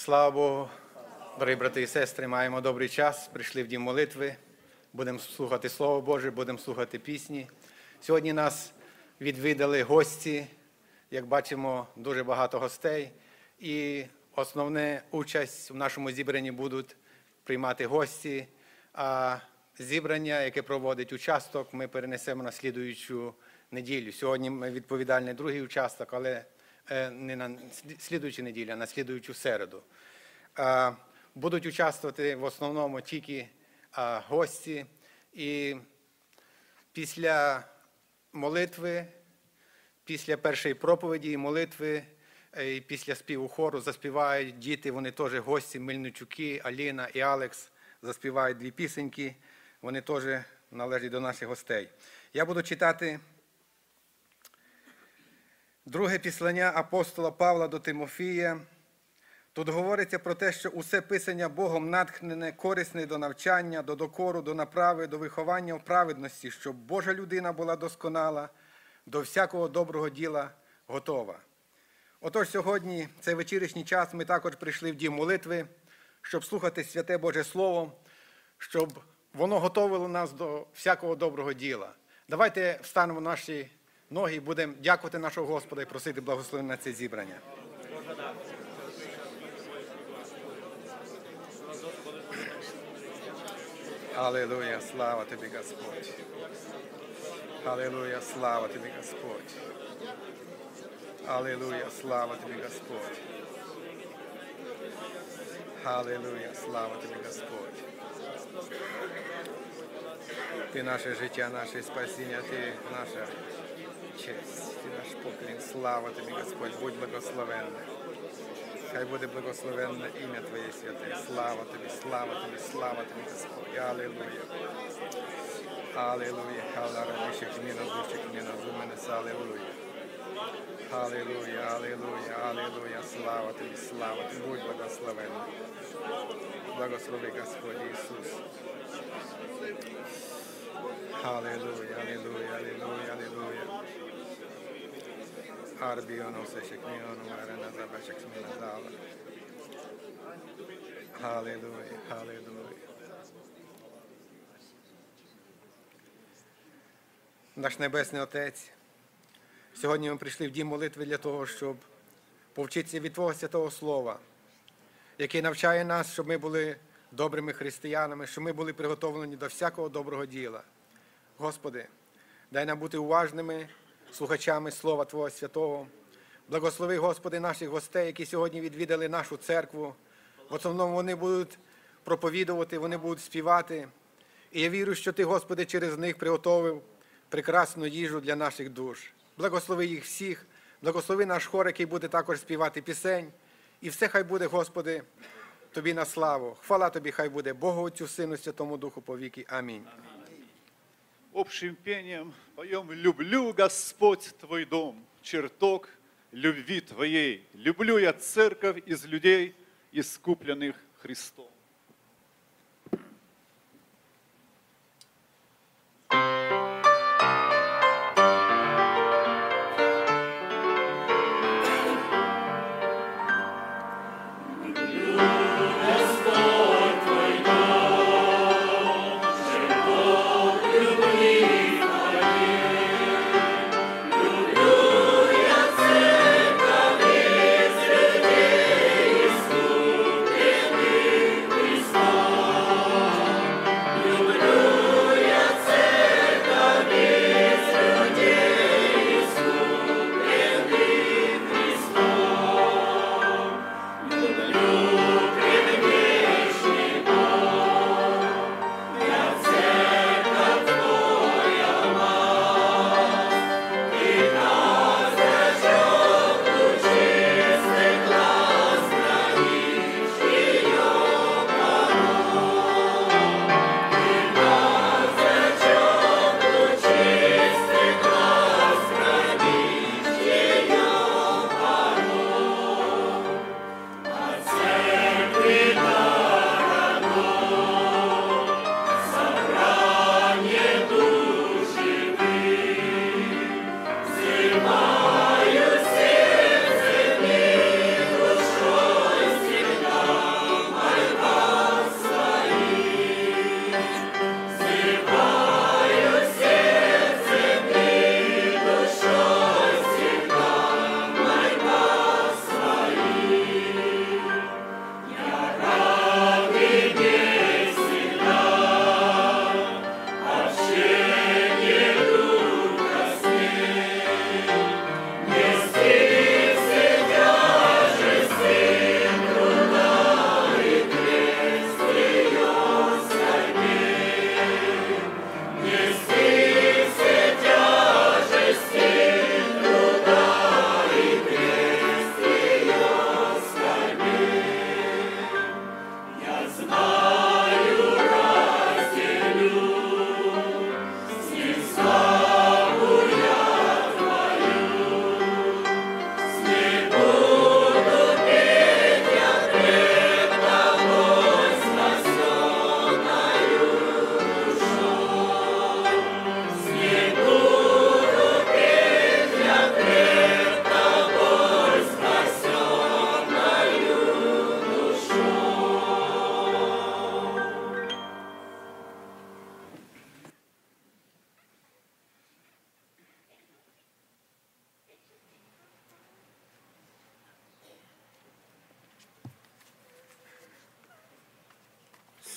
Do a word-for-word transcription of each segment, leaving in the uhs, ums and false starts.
Слава Богу, дорогі брати і сестри, маємо добрий час, прийшли в дім молитви, будемо слухати Слово Боже, будемо слухати пісні. Сьогодні нас відвідали гості, як бачимо, дуже багато гостей. І основна участь в нашому зібранні будуть приймати гості, а зібрання, яке проводить участок, ми перенесемо на слідуючу неділю. Сьогодні ми відповідальний другий участок, але не на слідуючу неділю, а на слідуючу середу. Будуть участвувати в основному тільки гості. І після молитви, після першої проповіді і молитви, і після співу хору заспівають діти, вони теж гості, Мельничуки, Аліна і Алекс, заспівають дві пісеньки, вони теж належать до наших гостей. Я буду читати друге післання апостола Павла до Тимофія. Тут говориться про те, що усе писання Богом натхнене, корисне до навчання, до докору, до направи, до виховання в праведності, щоб Божа людина була досконала, до всякого доброго діла готова. Отож, сьогодні, цей вечірній час, ми також прийшли в дім молитви, щоб слухати святе Боже Слово, щоб воно готовило нас до всякого доброго діла. Давайте встанемо на наші ноги і будемо дякувати нашого Господа і просити благословення на це зібрання. Алілуя, слава Тобі, Господь. Алілуя, слава Тобі, Господь. Алілуя, слава Тобі, Господь. Алілуя, слава Тобі, Господь. Ти наше життя, наше спасіння, Ти наша честь, Ти наш поклін. Слава Тобі, Господь, будь благословенний. Хай буде благословенне ім'я Твоє святе. Слава Тобі, слава Тобі, слава Тобі, Господь. Алілуя. Алілуя. Алларабішек міна душек міна зуменес. Алілуя. Алілуя, алілуя, алілуя. Слава Тобі, слава Тобі. Будь благословенний. Благослови, Господь Ісус. Алілуя, алілуя, алілуя, алілуя. Арбіоно сешек мінону марена забачек сміна зала. Алілуя, алілуя. Наш Небесний Отець, сьогодні ми прийшли в дім молитви для того, щоб повчитися від Твого Святого Слова, яке навчає нас, щоб ми були добрими християнами, щоб ми були приготовлені до всякого доброго діла. Господи, дай нам бути уважними слухачами Слова Твого Святого. Благослови, Господи, наших гостей, які сьогодні відвідали нашу церкву. В основному вони будуть проповідувати, вони будуть співати. І я вірю, що Ти, Господи, через них приготовив прекрасну їжу для наших душ. Благослови їх всіх, благослови наш хор, який буде також співати пісень. І все хай буде, Господи, Тобі на славу. Хвала Тобі хай буде Богу Отцю, Сину, Святому Духу повіки. Амінь. Общим пением поем «Люблю, Господь, Твой дом, чертог любви Твоей. Люблю я церковь из людей, искупленных Христом». Люблю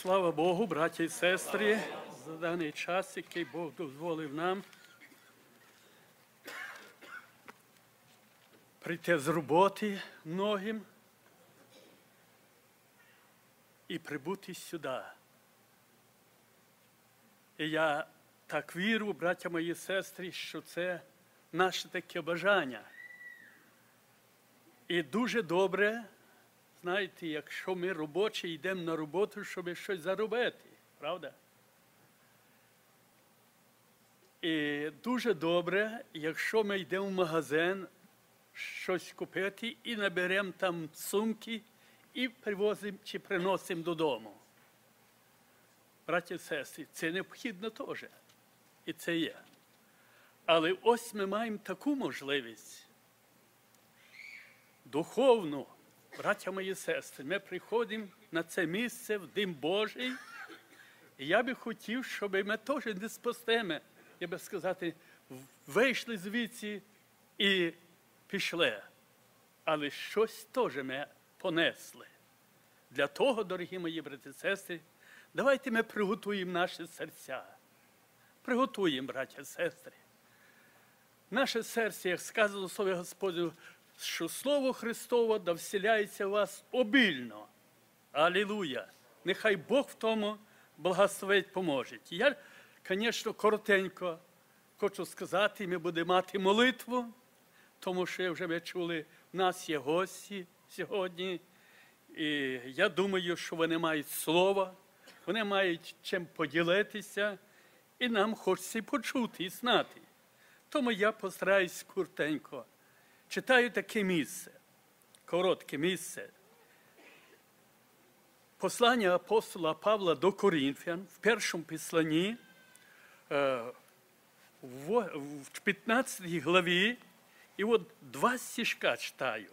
Слава Богу, браті і сестри, за даний час, який Бог дозволив нам прийти з роботи многим і прибути сюди. І я так вірю, браття мої сестри, що це наше таке бажання. І дуже добре, знаєте, якщо ми робочі йдемо на роботу, щоб щось заробити, правда? І дуже добре, якщо ми йдемо в магазин щось купити і наберемо там сумки і привозимо чи приносимо додому. Браті і сестри, це необхідно теж. І це є. Але ось ми маємо таку можливість духовну. Браття мої сестри, ми приходимо на це місце в Дім Божий, і я би хотів, щоб ми теж не з пустими, я би сказати, вийшли звідси і пішли. Але щось теж ми понесли. Для того, дорогі мої брати і сестри, давайте ми приготуємо наші серця. Приготуємо, браття і сестри. Наше серце, як сказано в Слові Господню, що Слово Христово да вселяється в вас обільно. Алілуя! Нехай Бог в тому благословить поможе. Я, звісно, коротенько хочу сказати, ми будемо мати молитву, тому що, вже ви чули, в нас є гості сьогодні. І я думаю, що вони мають слово, вони мають чим поділитися, і нам хочеться почути і знати. Тому я постараюсь коротенько. Читаю таке місце, коротке місце. Послання апостола Павла до Коринфян в першому післанні, в п'ятнадцятій главі, і от два стишка читаю.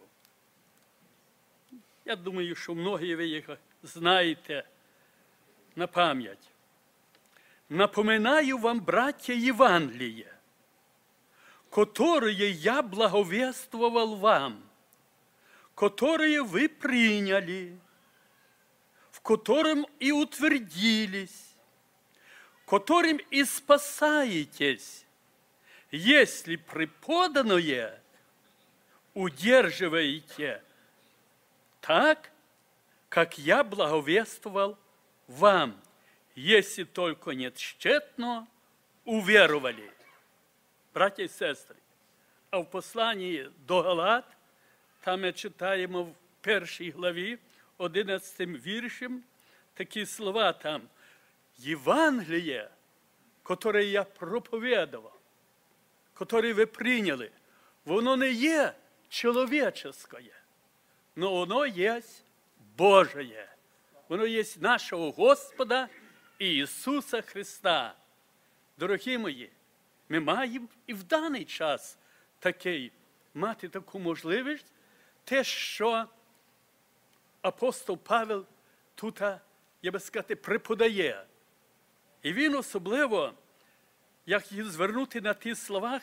Я думаю, що многі ви їх знаєте на пам'ять. «Напоминаю вам, братья, Евангелие, которое я благовествовал вам, которое вы приняли, в котором и утвердились, которым и спасаетесь, если преподанное удерживаете так, как я благовествовал вам, если только не тщетно уверовали». Браті і сестри, а в посланні до Галат, там ми читаємо в першій главі, одинадцятим віршем, такі слова там. «Євангеліє, яке я проповідував, яке ви прийняли, воно не є чоловіческое, але воно є Божє. Воно є нашого Господа Ісуса Христа». Дорогі мої, ми маємо і в даний час такий, мати таку можливість, те, що апостол Павел тут, я би сказати, преподає. І він особливо, як їх звернути на ті слова,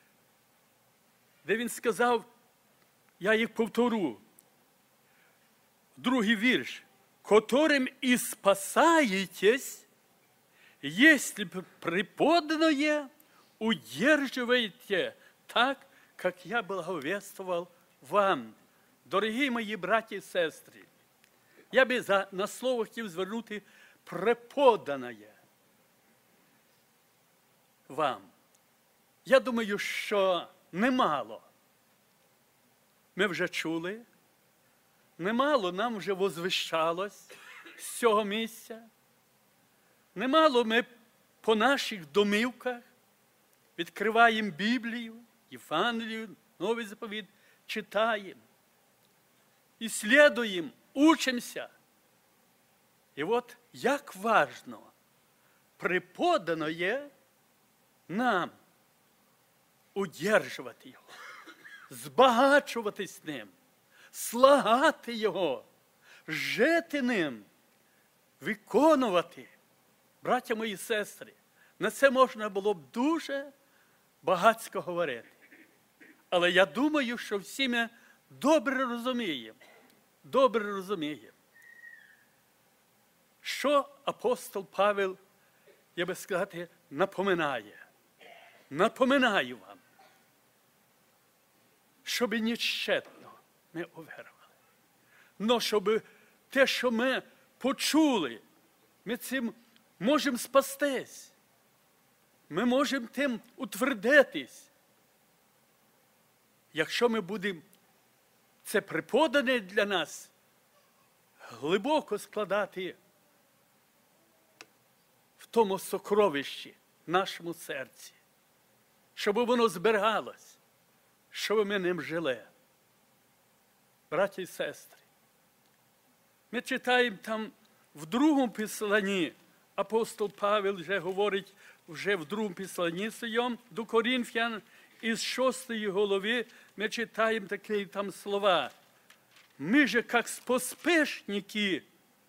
де він сказав, я їх повторю, другий вірш, «Которым и спасаетесь, если преподанное удерживаете так, как я благовествовал вам». Дорогі мої браті і сестри, я би за, на слово хотів звернути «преподане вам». Я думаю, що немало. Ми вже чули, немало нам вже возвищалось з цього місця, немало ми по наших домівках відкриваємо Біблію, Євангелію, Новий заповіт, читаємо, ісследуємо, учимося. І от як важно преподано є нам удержувати його, збагачуватись ним, слагати його, жити ним, виконувати. Браття мої сестри, на це можна було б дуже багатько говорити. Але я думаю, що всі ми добре розуміємо, добре розуміємо, що апостол Павел, я би сказати, напоминає. Напоминаю вам, щоб нічетно ми уверували. Но щоб те, що ми почули, ми цим можемо спастись. Ми можемо тим утвердитись. Якщо ми будемо це преподане для нас, глибоко складати в тому сокровищі, в нашому серці, щоб воно зберігалось, щоб ми ним жили. Браті і сестри, ми читаємо там в другому післанні, апостол Павел вже говорить, вже в другому післанні своєму до Коринфян, із шостої голови ми читаємо такі там слова. «Мы же, как поспешники,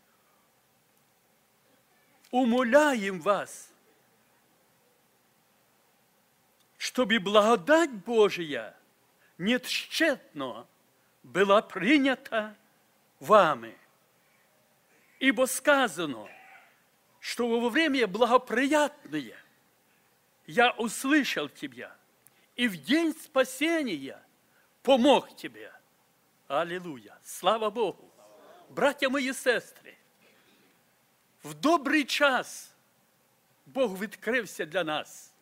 умоляем вас, чтобы благодать Божия нетщетно была принята вами. Ибо сказано, что во время благоприятное я услышал тебя, и в день спасения помог тебе». Алілуя! Слава Богу! Браття мої сестри, в добрий час Бог відкрився для нас.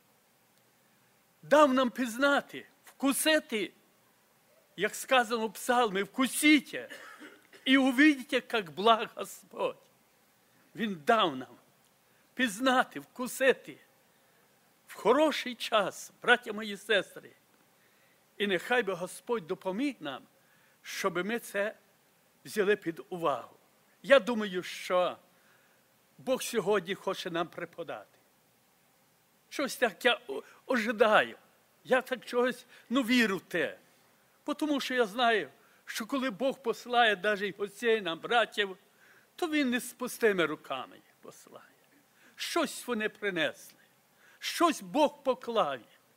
Дав нам пізнати, вкусити, як сказано в псалмі, вкусите і увидите, як благ Господь. Він дав нам пізнати, вкусити в хороший час, браття мої сестри. І нехай би Господь допоміг нам, щоб ми це взяли під увагу. Я думаю, що Бог сьогодні хоче нам преподати. Щось так я ожидаю. Я так чогось, ну, вірю в те. Тому що я знаю, що коли Бог посилає навіть гостей нам, братів, то Він не з пустими руками їх посилає. Щось вони принесли. Щось Бог поклав.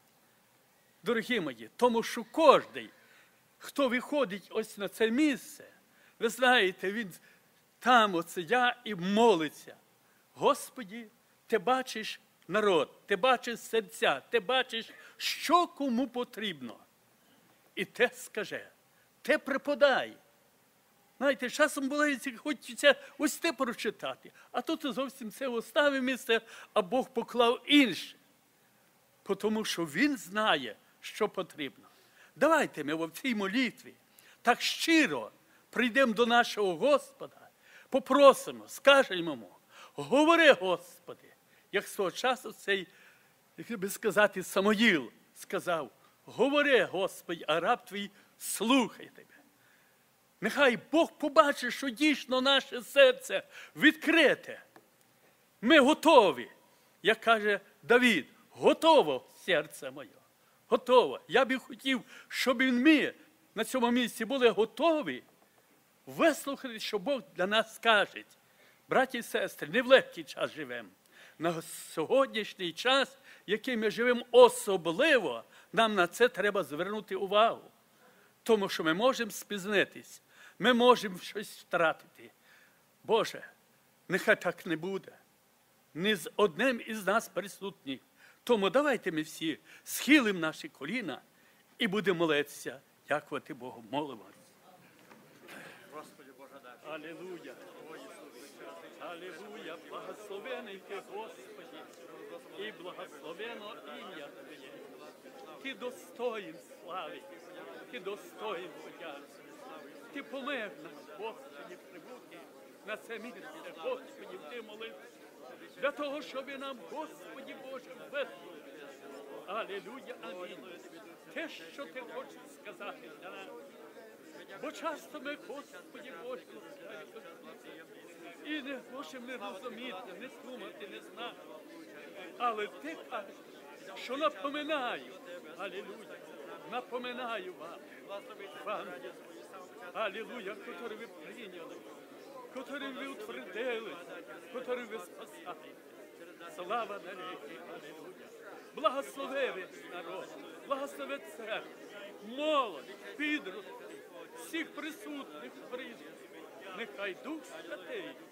Дорогі мої, тому що кожен, хто виходить ось на це місце, ви знаєте, він там оце я і молиться. Господі, ти бачиш народ, ти бачиш серця, ти бачиш, що кому потрібно. І те скаже, те преподай. Знаєте, часом було, хочеться ось те прочитати, а тут зовсім це оставив місце, а Бог поклав інше. Тому що Він знає, що потрібно. Давайте ми в цій молитві так щиро прийдемо до нашого Господа, попросимо, скажемо йому, говори, Господи, як свого часу цей, як би сказати, Самоїл сказав, говори, Господи, а раб твій слухай тебе. Нехай Бог побачить, що дійсно наше серце відкрите. Ми готові, як каже Давид, готово серце моє. Готово. Я би хотів, щоб ми на цьому місці були готові вислухати, що Бог для нас скаже. Браті і сестри, не в легкий час живемо. На сьогоднішній час, який ми живемо особливо, нам на це треба звернути увагу. Тому що ми можемо спізнитись, ми можемо щось втратити. Боже, нехай так не буде. Не з одним із нас присутніх. Тому давайте ми всі схилимо наші коліна і будемо молитися, дякувати Богу. Молимось. Господи Боже, дай. Алілуя. Алілуя. Благословений Ти, Господи, і благословено ім'я Твоє. Ти достоїн слави, Ти достоїн подяки. Ти помер нас, Господи, прибути на це місце, Господи, в Ти молитві. Для того, щоб нам, Господи Боже, висловити. Алілуя, амінь. Те, що Ти хочеш сказати для нас. Бо часто ми, Господи Боже, і не можемо не розуміти, не слухати, не знати. Але Ти кажеш, що напоминаю, алілуя, напоминаю вам, вам, алілуя, котрі ви прийняли, котрі ви утвердили, котрі ви спасаєте. Слава навіки, алілуя. Благослови весь народ, благослови церкву, молодь, підростки, всіх присутних прийде. Нехай Дух Святий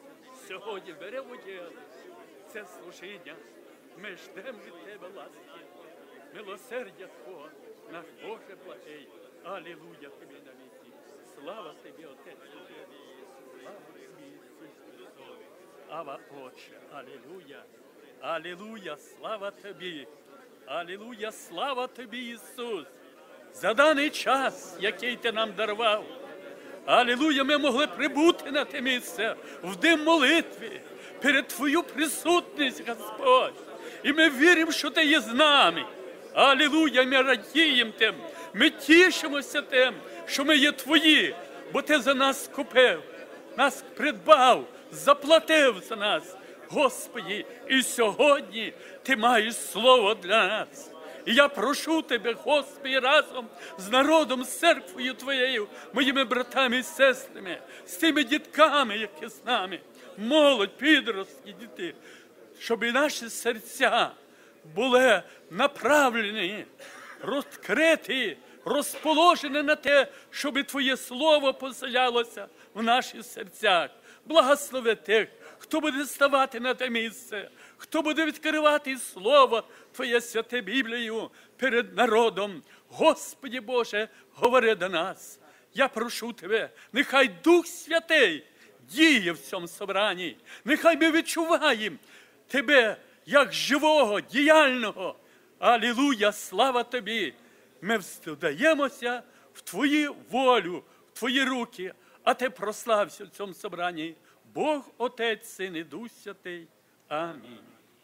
сьогодні беремо уділ. Це служіння. Ми ждемо від Тебе ласки, милосердя Твого, наш Боже благий. Алілуя Тобі на віки. Слава Тобі, Отець. Слава Тобі, Ісус Христос. Ава, Отче, алілуя. Алілуя, слава Тобі. Алілуя, слава Тобі, Ісус. За даний час, який Ти нам дарував. Алілуя, ми могли прибути на те місце в день молитви перед Твою присутність, Господь. І ми віримо, що Ти є з нами. Алілуя, ми радіємо тим. Ми тішимося тим, що ми є Твої, бо Ти за нас купив, нас придбав, заплатив за нас. Господи, і сьогодні Ти маєш слово для нас. І я прошу Тебе, Господи, разом з народом, з церквою Твоєю, моїми братами і сестрами, з тими дітками, які з нами, молодь, підростки, діти, щоб і наші серця були направлені, розкриті, розположені на те, щоб Твоє слово поселялося в наших серцях. Благослови тих, хто буде ставати на те місце, хто буде відкривати Слово Твоє святе Біблію перед народом. Господи Боже, говори до нас. Я прошу Тебе, нехай Дух Святий діє в цьому собранні. Нехай ми відчуваємо Тебе як живого, діяльного. Алілуя, слава Тобі. Ми вдаємося в Твою волю, в Твої руки, а Ти прослався в цьому собранні. Бог, Отець, Син і Дух Святий. Амінь.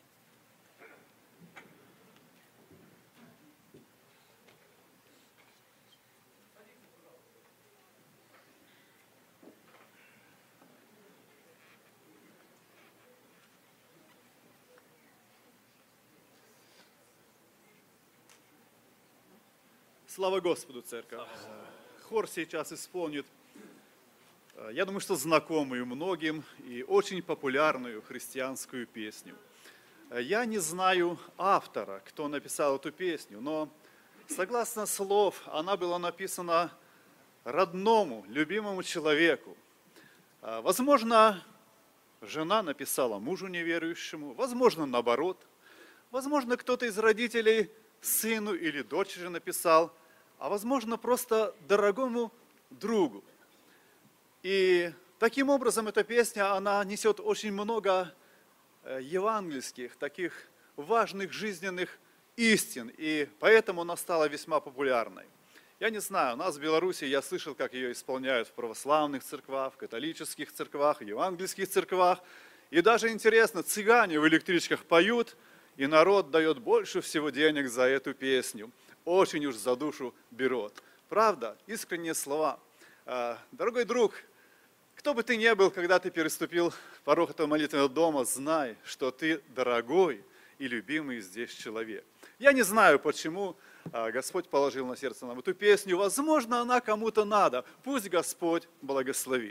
Слава Господу, церковь! Хор сейчас исполнит, я думаю, что знакомую многим и очень популярную христианскую песню. Я не знаю автора, кто написал эту песню, но согласно слов, она была написана родному, любимому человеку. Возможно, жена написала мужу неверующему, возможно, наоборот. Возможно, кто-то из родителей сыну или дочери написал, а возможно, просто дорогому другу. И таким образом эта песня, она несет очень много евангельских, таких важных жизненных истин, и поэтому она стала весьма популярной. Я не знаю, у нас в Беларуси я слышал, как ее исполняют в православных церквах, в католических церквах, в евангельских церквах. И даже интересно, цыгане в электричках поют, и народ дает больше всего денег за эту песню. Очень уж за душу берет. Правда, искренние слова. Дорогой друг, кто бы ты ни был, когда ты переступил порог этого молитвенного дома, знай, что ты дорогой и любимый здесь человек. Я не знаю, почему Господь положил на сердце нам эту песню. Возможно, она кому-то надо. Пусть Господь благословит.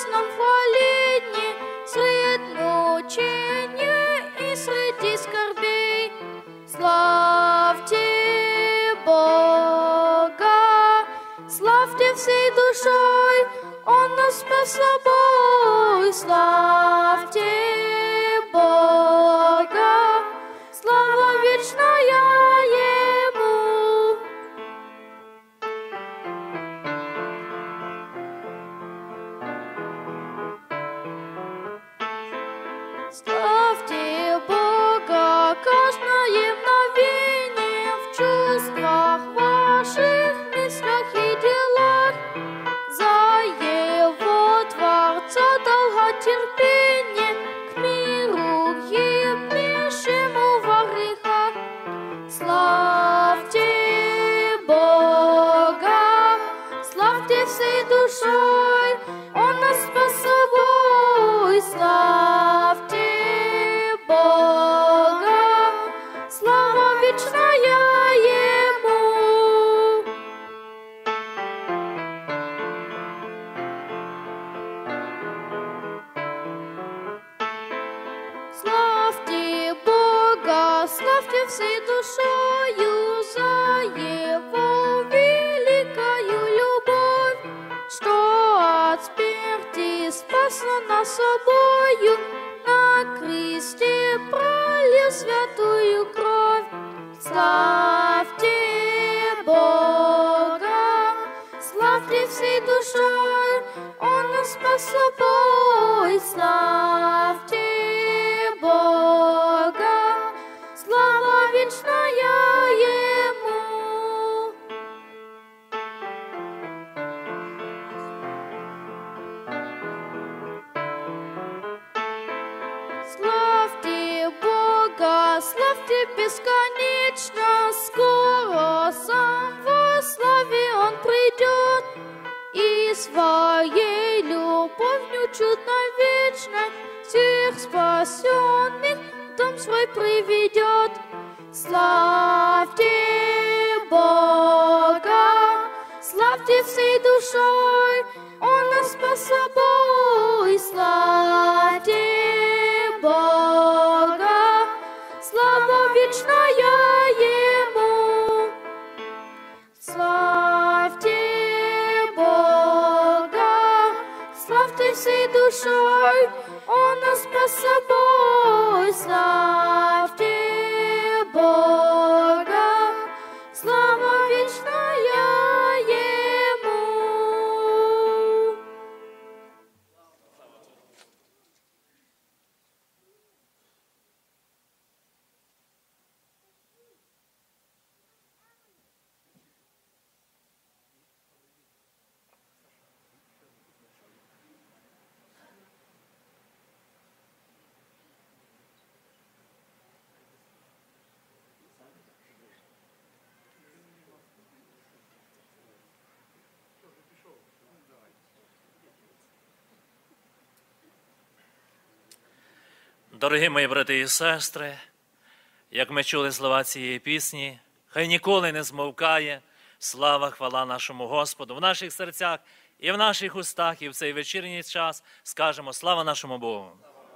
радостном хвалении, сред мучения и среди скорбей. Славьте Бога, славьте всей душой, Он нас спас собой. Славьте Бога, слава вечная Ему. Славьте Бога, каждое мгновение в чувствах ваших, мыслях и делах. За Его Творца долготерпение к миру гибнущему во грехах. Славьте Бога, славьте всей душой, Он нас спас собой. Славьте Бога, слава вечная Ему. Славьте Бога, славьте всей душою за Его великою любовь, что от смерти спасла нас собою, на кресте пролил святую кровь. Славьте Бога, славьте всей душой, Он нас спас собой. Славьте Бога, слава вечная Ему. Славьте Бога, славьте бесконечно, скоро сам во славе Он придет, и своей любовью чудной вечной всех спасенных в дом свой приведет. Славьте Бога, славьте всей душой, Он нас спас собой. Славьте Бога, слава вечная Ему. Славьте Бога, славьте всей душой, Он нас спас собой. Славьте Бога, слава вечная Ему. Дорогі мої брати і сестри, як ми чули слова цієї пісні, хай ніколи не змовкає слава, хвала нашому Господу. В наших серцях і в наших устах, і в цей вечірній час скажемо слава нашому Богу.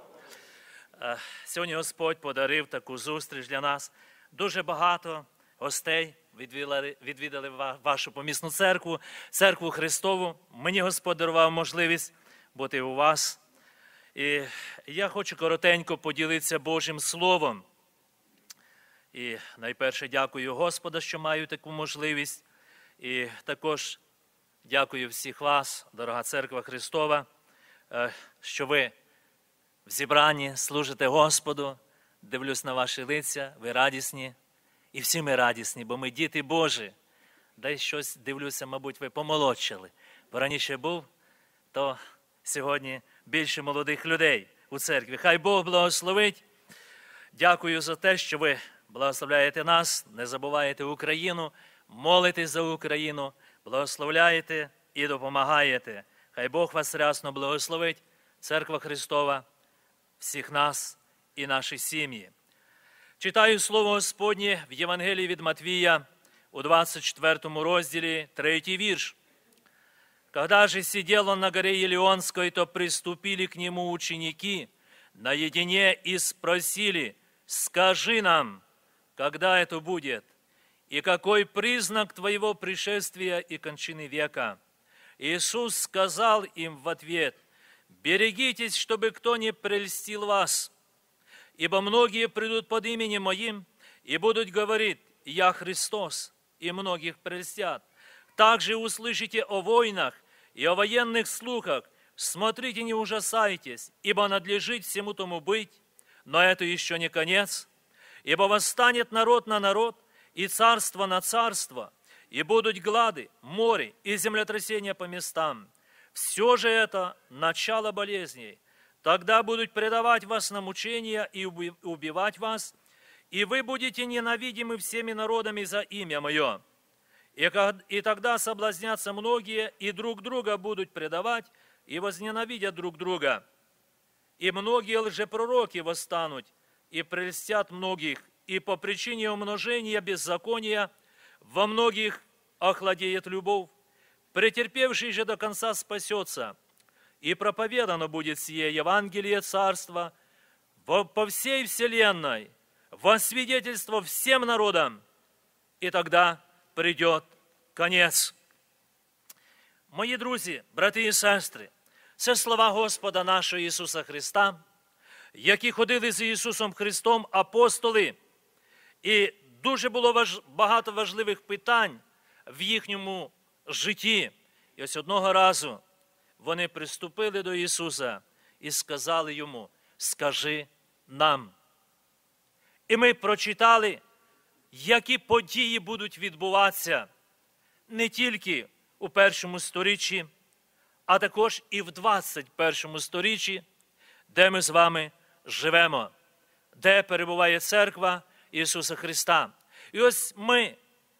Сьогодні Господь подарив таку зустріч для нас. Дуже багато гостей відвідали, відвідали вашу помісну церкву, церкву Христову. Мені Господь дарував можливість бути у вас. І я хочу коротенько поділитися Божим Словом. І найперше дякую Господу, що маю таку можливість. І також дякую всіх вас, дорога церква Христова, що ви в зібранні служите Господу. Дивлюсь на ваші лиця, ви радісні. І всі ми радісні, бо ми діти Божі. Десь щось дивлюся, мабуть, ви помолодшали. Бо раніше був, то сьогодні більше молодих людей у церкві. Хай Бог благословить. Дякую за те, що ви благословляєте нас, не забуваєте Україну, молитесь за Україну, благословляєте і допомагаєте. Хай Бог вас рясно благословить, Церква Христова, всіх нас і наші сім'ї. Читаю Слово Господнє в Євангелії від Матвія у двадцять четвертому розділі, третій вірш. Когда же сидел он на горе Елеонской, то приступили к нему ученики наедине и спросили: «Скажи нам, когда это будет, и какой признак твоего пришествия и кончины века?» Иисус сказал им в ответ: «Берегитесь, чтобы кто не прельстил вас, ибо многие придут под именем Моим и будут говорить: Я Христос, и многих прельстят. Также услышите о войнах и о военных слухах. Смотрите, не ужасайтесь, ибо надлежит всему тому быть, но это еще не конец. Ибо восстанет народ на народ, и царство на царство, и будут глады, море и землетрясения по местам. Все же это начало болезней. Тогда будут предавать вас на мучения и убивать вас, и вы будете ненавидимы всеми народами за имя Мое. И тогда соблазнятся многие, и друг друга будут предавать, и возненавидят друг друга. И многие лжепророки восстанут, и прельстят многих, и по причине умножения беззакония во многих охладеет любовь. Претерпевший же до конца спасется, и проповедано будет сие Евангелие Царства по всей вселенной, во свидетельство всем народам, и тогда придет конец». Мої друзі, брати і сестри, це слова Господа нашого Ісуса Христа, які ходили з Ісусом Христом апостоли, і дуже було важ... багато важливих питань в їхньому житті. І ось одного разу вони приступили до Ісуса і сказали Йому: «Скажи нам». І ми прочитали, які події будуть відбуватися не тільки у першому сторіччі, а також і в двадцять першому сторіччі, де ми з вами живемо, де перебуває церква Ісуса Христа. І ось ми,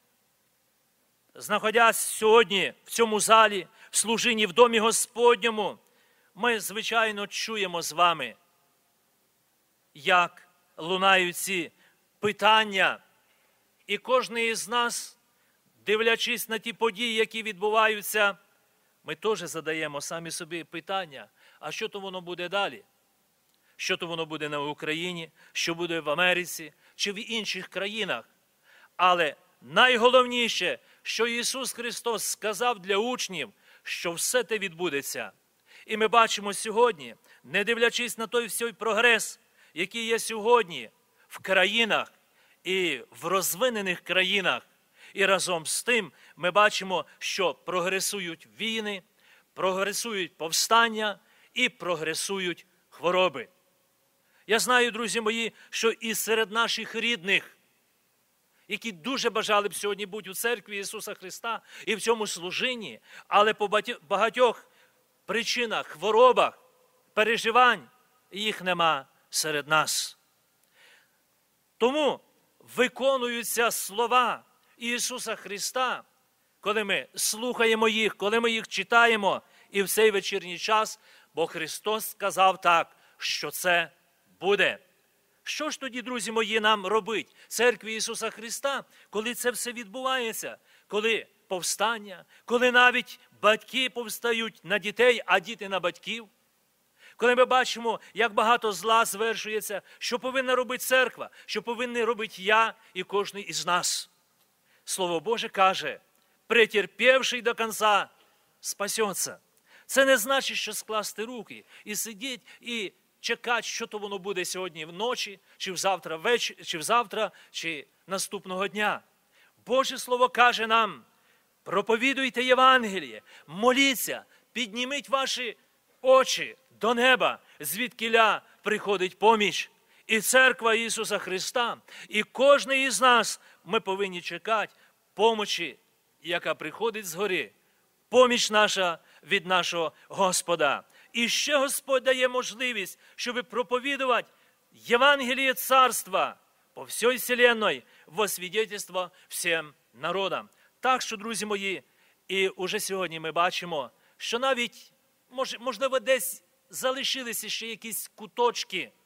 знаходясь сьогодні в цьому залі, в служінні в Домі Господньому, ми, звичайно, чуємо з вами, як лунають ці питання. І кожен із нас, дивлячись на ті події, які відбуваються, ми теж задаємо самі собі питання: а що то воно буде далі? Що то воно буде на Україні, що буде в Америці чи в інших країнах? Але найголовніше, що Ісус Христос сказав для учнів, що все те відбудеться. І ми бачимо сьогодні, не дивлячись на той всій прогрес, який є сьогодні в країнах і в розвинених країнах, і разом з тим ми бачимо, що прогресують війни, прогресують повстання і прогресують хвороби. Я знаю, друзі мої, що і серед наших рідних, які дуже бажали б сьогодні бути у церкві Ісуса Христа і в цьому служінні, але по багатьох причинах, хворобах, переживань, їх нема серед нас. Тому виконуються слова Ісуса Христа, коли ми слухаємо їх, коли ми їх читаємо, і в цей вечірній час, бо Христос сказав так, що це буде. Що ж тоді, друзі мої, нам робить церкві Ісуса Христа, коли це все відбувається, коли повстання, коли навіть батьки повстають на дітей, а діти на батьків? Коли ми бачимо, як багато зла звершується, що повинна робити церква, що повинен робити я і кожен із нас. Слово Боже каже: претерпівший до кінця спасеться. Це не значить, що скласти руки і сидіти, і чекати, що то воно буде сьогодні вночі, чи завтра ввечері, чи завтра, чи наступного дня. Боже Слово каже нам: проповідуйте Євангеліє, моліться, підніміть ваші очі до неба, звідкіля приходить поміч. І церква Ісуса Христа, і кожен із нас, ми повинні чекати помочі, яка приходить згори. Поміч наша від нашого Господа. І ще Господь дає можливість, щоб проповідувати Євангеліє Царства по всій вселенной во свідетельство всім народам. Так що, друзі мої, і уже сьогодні ми бачимо, що навіть, можливо, десь залишилися ще якісь куточки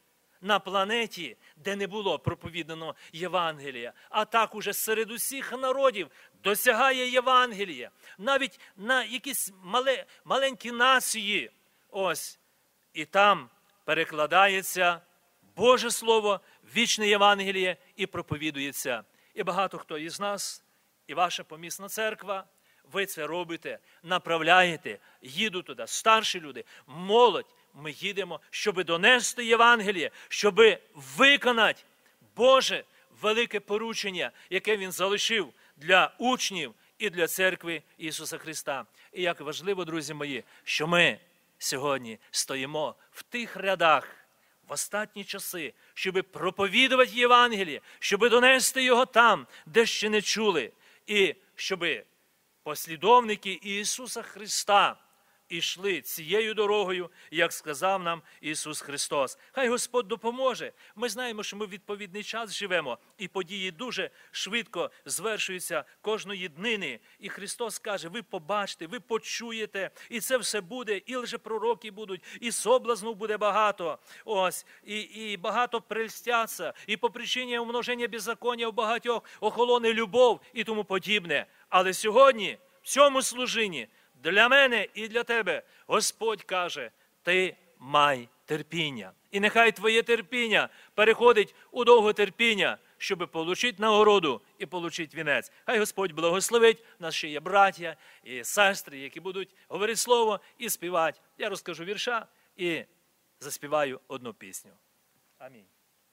на планеті, де не було проповідано Євангелія. А так уже серед усіх народів досягає Євангелія. Навіть на якісь мале, маленькі нації. Ось. І там перекладається Боже Слово, вічне Євангеліє і проповідується. І багато хто із нас, і ваша помісна церква, ви це робите, направляєте, їдуть туди, старші люди, молодь. Ми їдемо, щоб донести Євангеліє, щоб виконати Боже велике поручення, яке Він залишив для учнів і для церкви Ісуса Христа. І як важливо, друзі мої, що ми сьогодні стоїмо в тих рядах, в останні часи, щоб проповідувати Євангеліє, щоб донести його там, де ще не чули, і щоб послідовники Ісуса Христа ішли цією дорогою, як сказав нам Ісус Христос. Хай Господь допоможе. Ми знаємо, що ми в відповідний час живемо, і події дуже швидко звершуються кожної днини. І Христос каже, ви побачите, ви почуєте, і це все буде, і лжепророки будуть, і соблазну буде багато. Ось, і, і багато прельстяться, і по причині умноження беззаконня в багатьох охолоне любов і тому подібне. Але сьогодні в цьому служінні для мене і для тебе Господь каже, ти май терпіння. І нехай твоє терпіння переходить у довготерпіння, щоб отримати нагороду і отримати вінець. Хай Господь благословить, у нас ще є браття і сестри, які будуть говорити слово і співати. Я розкажу вірша і заспіваю одну пісню. Амінь.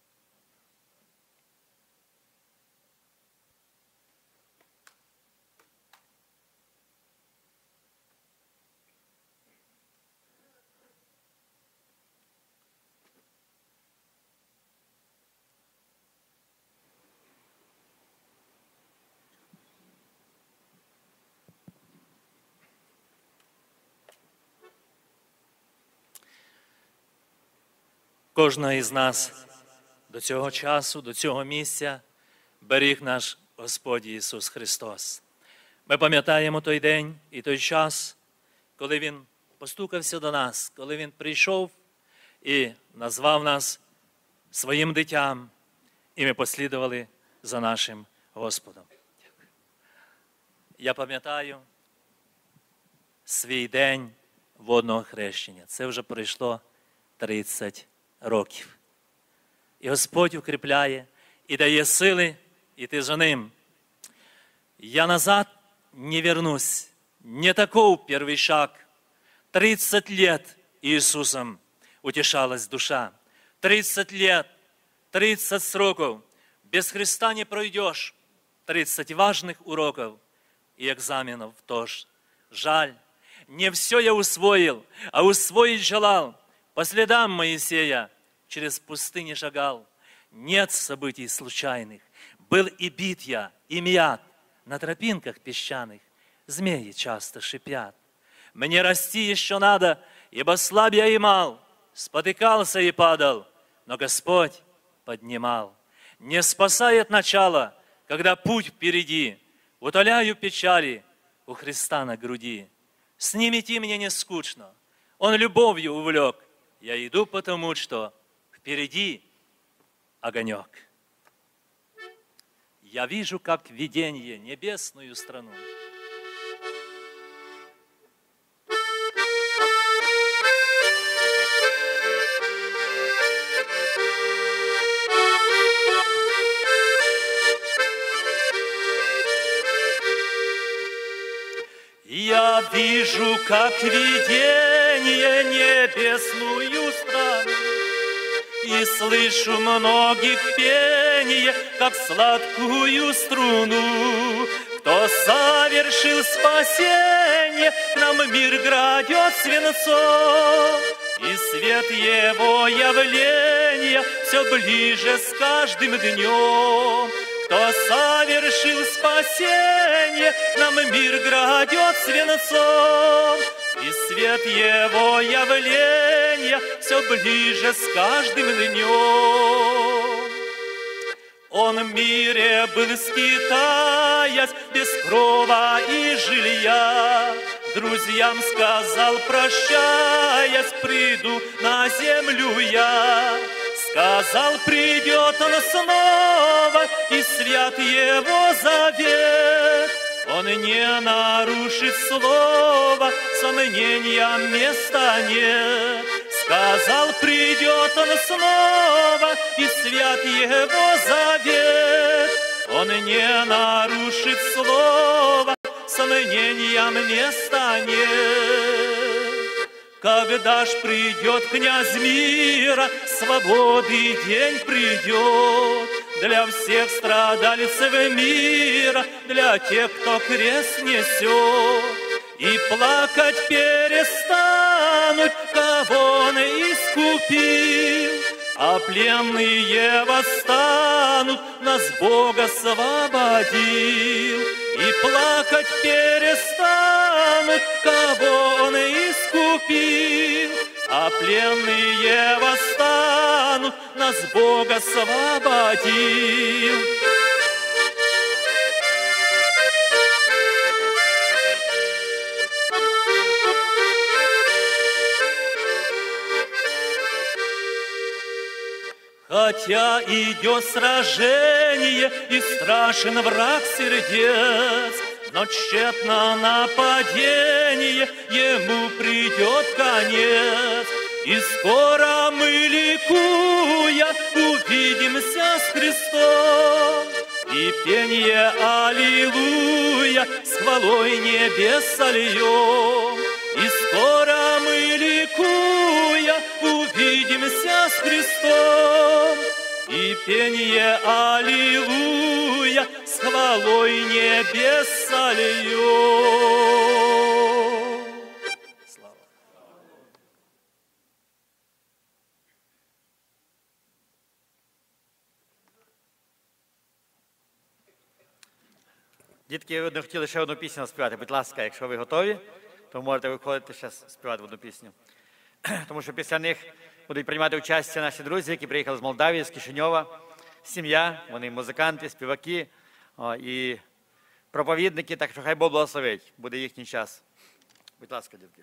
Кожного із нас до цього часу, до цього місця беріг наш Господь Ісус Христос. Ми пам'ятаємо той день і той час, коли Він постукався до нас, коли Він прийшов і назвав нас своїм дитям, і ми послідували за нашим Господом. Я пам'ятаю свій день водного хрещення. Це вже пройшло тридцять років. І Господь укріпляє і дає сили йти за Ним. Я назад не вернусь, не таков первый шаг. Тридцать лет Иисусом утешалась душа. Тридцать лет, тридцать сроков. Без Христа не пройдешь. Тридцать важных уроков и экзаменов тоже. Жаль, не все я усвоил, а усвоить желал. По следам Моисея через пустыни шагал. Нет событий случайных. Был и бит я, и мят на тропинках песчаных. Змеи часто шипят. Мне расти еще надо, ибо слаб я и мал. Спотыкался и падал, но Господь поднимал. Не спасает начало, когда путь впереди. Утоляю печали у Христа на груди. С ним идти мне не скучно. Он любовью увлек. Я иду потому, что впереди огонек. Я вижу, как видение, небесную страну. Я вижу, как видение, небесную страну, и слышу многих пение, как сладкую струну. Кто совершил спасение, к нам мир градет свинцом, и свет его явления все ближе с каждым днем. Кто совершил спасение, к нам мир градет свинцом, и свет его явления все ближе с каждым днем. Он в мире был скитаясь, без крова и жилья. Друзьям сказал, прощаясь, приду на землю я. Сказал, придет он снова, и свят его завет. Он не нарушит слова, сомнениям места нет. Сказал, придет он снова, и свят его завет. Он не нарушит слова, сомнениям места нет. Когда ж придет князь мира, свободы день придет. Для всех страдальцев мира, для тех, кто крест несет. И плакать перестанут, кого он искупил, а пленные восстанут, нас Бог освободил. И плакать перестанут, кого он искупил, а пленные восстанут, нас Бог освободил. Хотя идет сражение, и страшен враг сердец, но тщетно нападение, ему придет конец. И скоро мы, ликуя, увидимся с Христом, и пение аллилуйя с хвалой небес сольем. И скоро мы, ликуя, увидимся с Христом, и пение аллилуйя с хвалой небес сольем. Слава. Дітки, ви хотіли ще одну пісню співати. Будь ласка, якщо ви готові, то можете виходити ще співати одну пісню. Тому що після них будуть приймати участь наші друзі, які приїхали з Молдавії, з Кишиньова, сім'я, вони музиканти, співаки о, і проповідники, так що хай Бог благословить, буде їхній час. Будь ласка, дітки.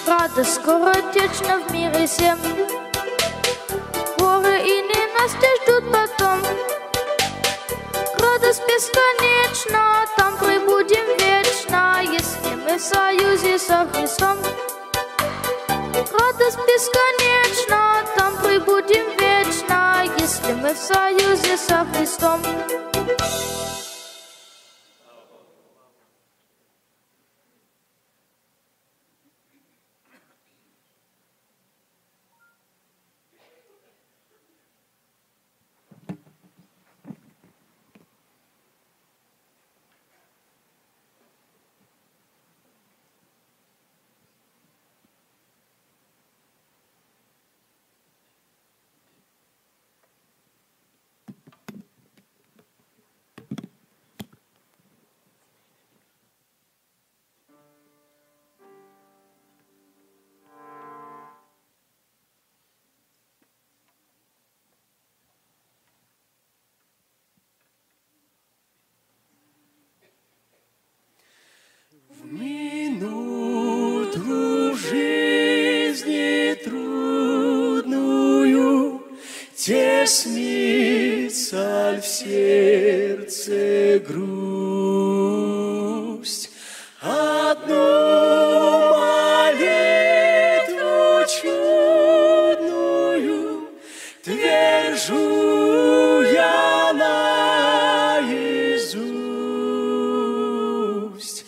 Радость скоротечна в мире всем. Горы и ненастья ждут потом. Радость бесконечна, там пребудем вечно, если мы в союзе со Христом. Радость бесконечна, там пребудем вечно, если мы в союзе со Христом. В минуту жизни трудную теснится в сердце грусть. Одну молитву чудную твержу я наизусть.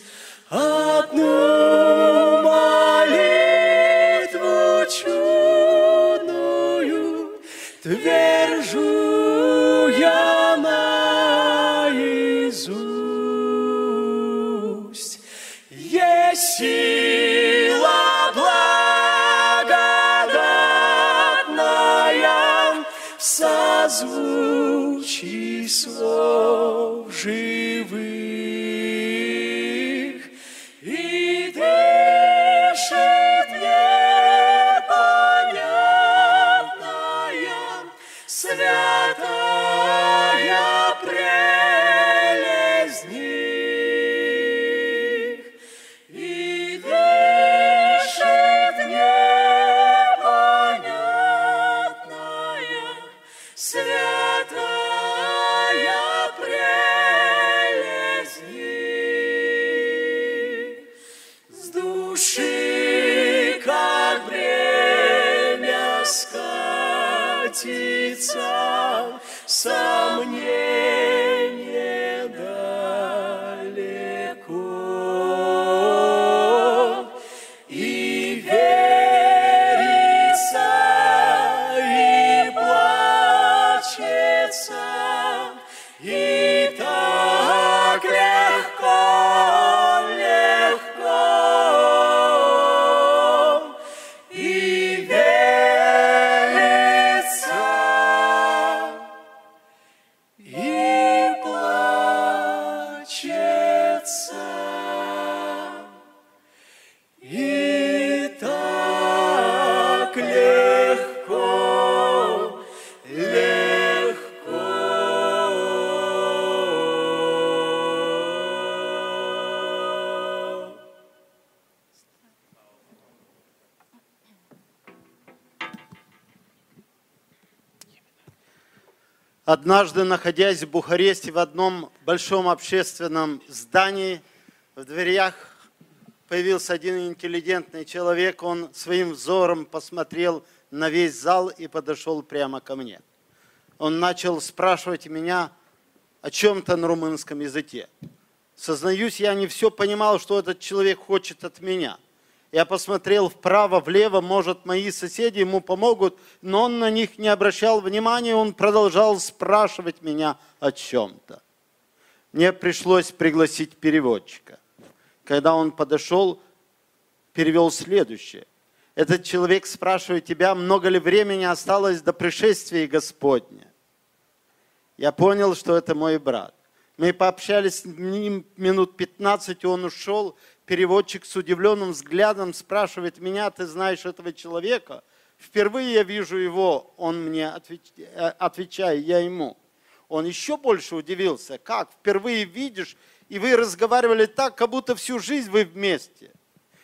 Одну молитву чудную твержу я наизусть. Есть сила благодатная в созвучии слов живых. И дышит непонятная, святая прелесть них. И дышит непонятная, святая прелесть них. С души, как бремя скатится, сомнение далеко. И верится, и плачется, и так легко, легко. И верится, и плачется, и так легко, легко. Однажды, находясь в Бухаресте в одном большом общественном здании, в дверях появился один интеллигентный человек. Он своим взором посмотрел на весь зал и подошел прямо ко мне. Он начал спрашивать меня о чем-то на румынском языке. Сознаюсь, я не все понимал, что этот человек хочет от меня. Я посмотрел вправо, влево, может, мои соседи ему помогут, но он на них не обращал внимания, он продолжал спрашивать меня о чем-то. Мне пришлось пригласить переводчика. Когда он подошел, перевел следующее. Этот человек спрашивает тебя, много ли времени осталось до пришествия Господня. Я понял, что это мой брат. Мы пообщались с ним минут пятнадцать, и он ушел. Переводчик с удивленным взглядом спрашивает меня, ты знаешь этого человека? Впервые я вижу его, он мне отвечает, я ему. Он еще больше удивился, как впервые видишь, и вы разговаривали так, как будто всю жизнь вы вместе.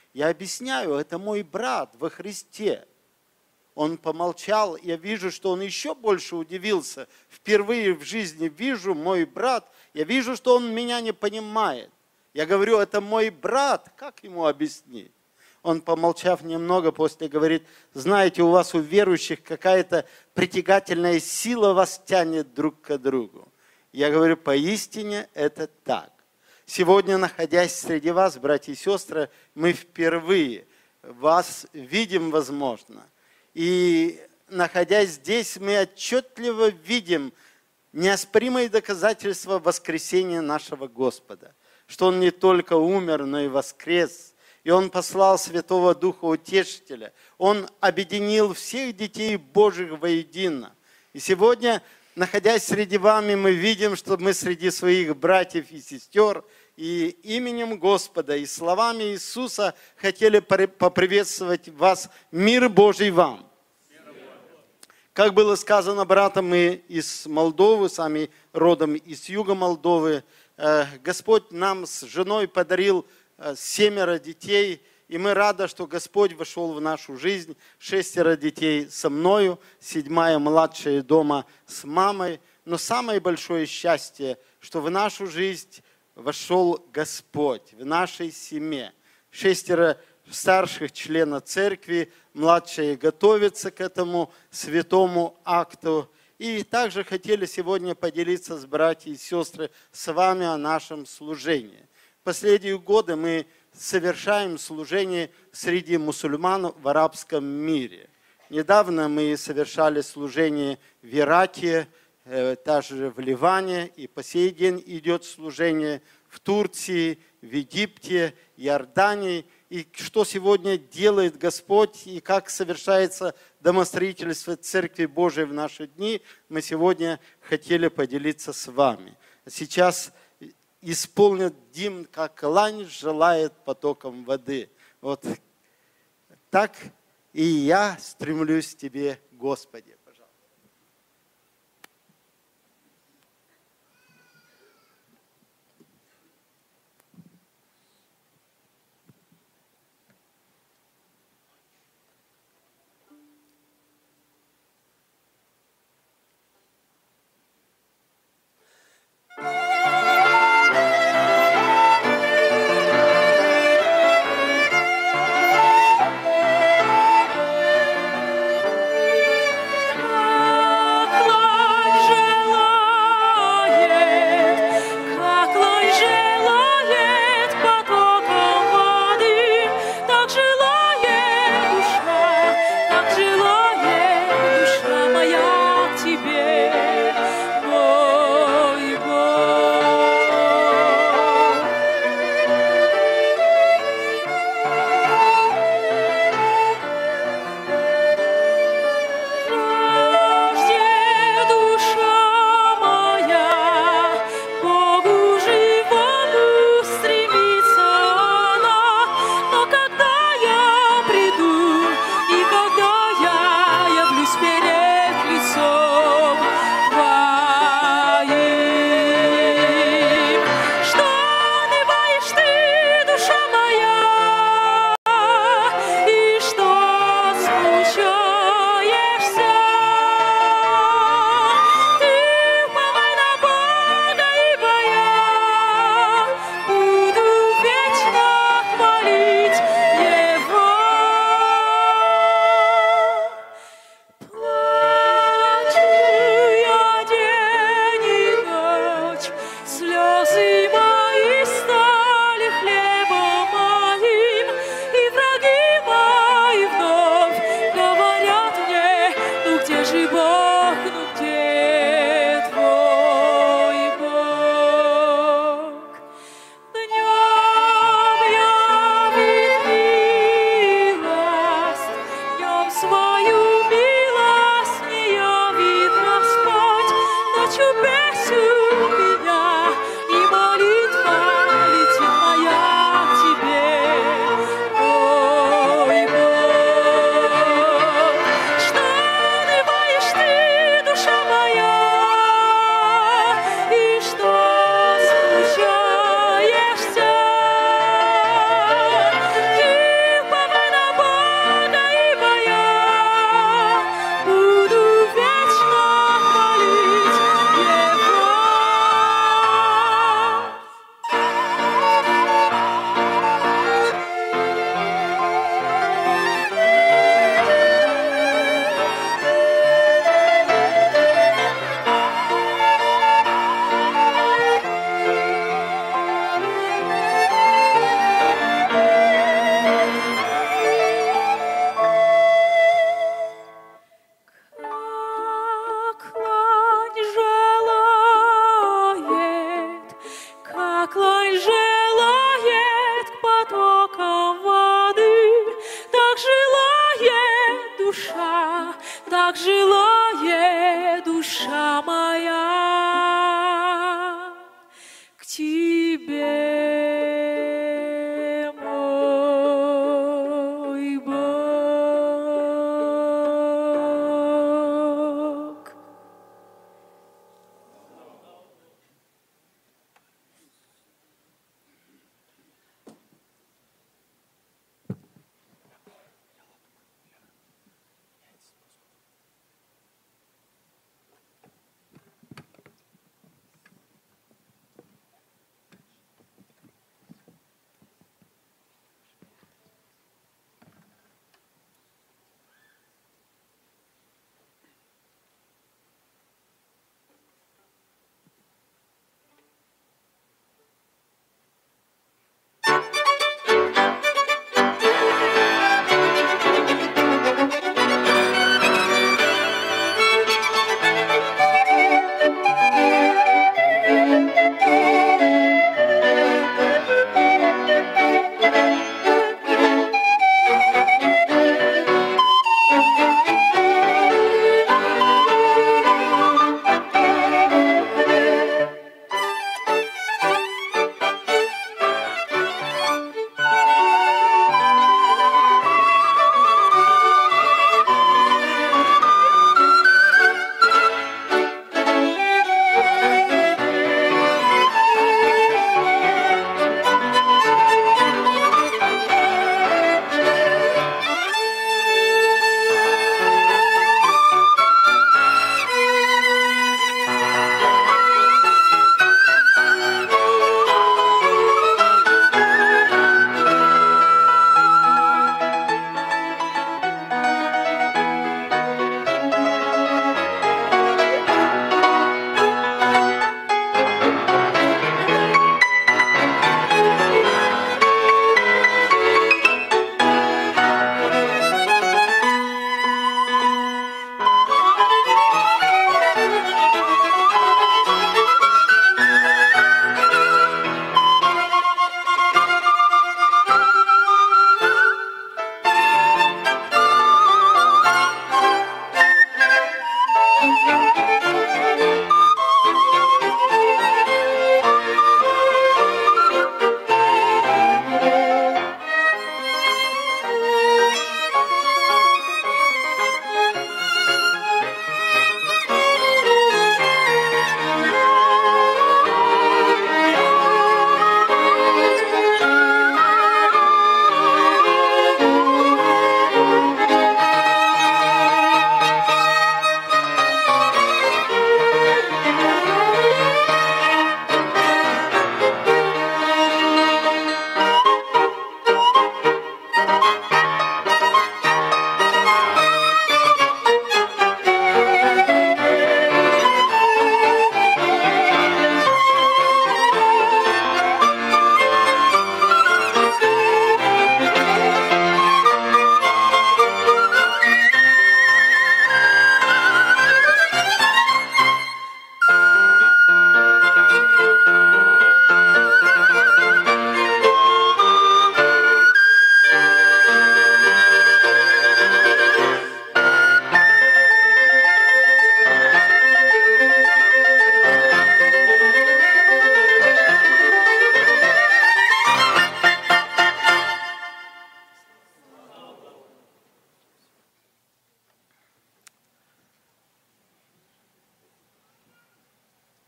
Я объясняю, это мой брат во Христе. Он помолчал, я вижу, что он еще больше удивился. Впервые в жизни вижу мой брат, я вижу, что он меня не понимает. Я говорю, это мой брат, как ему объяснить? Он, помолчав немного, после говорит, знаете, у вас, у верующих, какая-то притягательная сила вас тянет друг к другу. Я говорю, поистине это так. Сегодня, находясь среди вас, братья и сестры, мы впервые вас видим, возможно. И, находясь здесь, мы отчетливо видим неоспоримые доказательства воскресения нашего Господа. Что Он не только умер, но и воскрес. И Он послал Святого Духа Утешителя. Он объединил всех детей Божьих воедино. И сегодня, находясь среди вами, мы видим, что мы среди своих братьев и сестер, и именем Господа, и словами Иисуса хотели поприветствовать вас. Мир Божий вам! Как было сказано братом, мы из Молдовы, сами родом из юга Молдовы. Господь нам с женой подарил семеро детей, и мы рады, что Господь вошел в нашу жизнь. Шестеро детей со мною, седьмая младшая дома с мамой. Но самое большое счастье, что в нашу жизнь вошел Господь, в нашей семье. Шестеро старших членов церкви, младшие готовятся к этому святому акту. И также хотели сегодня поделиться с братьями и сестрами с вами о нашем служении. В последние годы мы совершаем служение среди мусульман в арабском мире. Недавно мы совершали служение в Ираке, также в Ливане, и по сей день идет служение в Турции, в Египте, Иордании. И что сегодня делает Господь, и как совершается домостроительство Церкви Божией в наши дни, мы сегодня хотели поделиться с вами. Сейчас исполнит гимн, как лань желает потоком воды. Вот так и я стремлюсь к Тебе, Господи.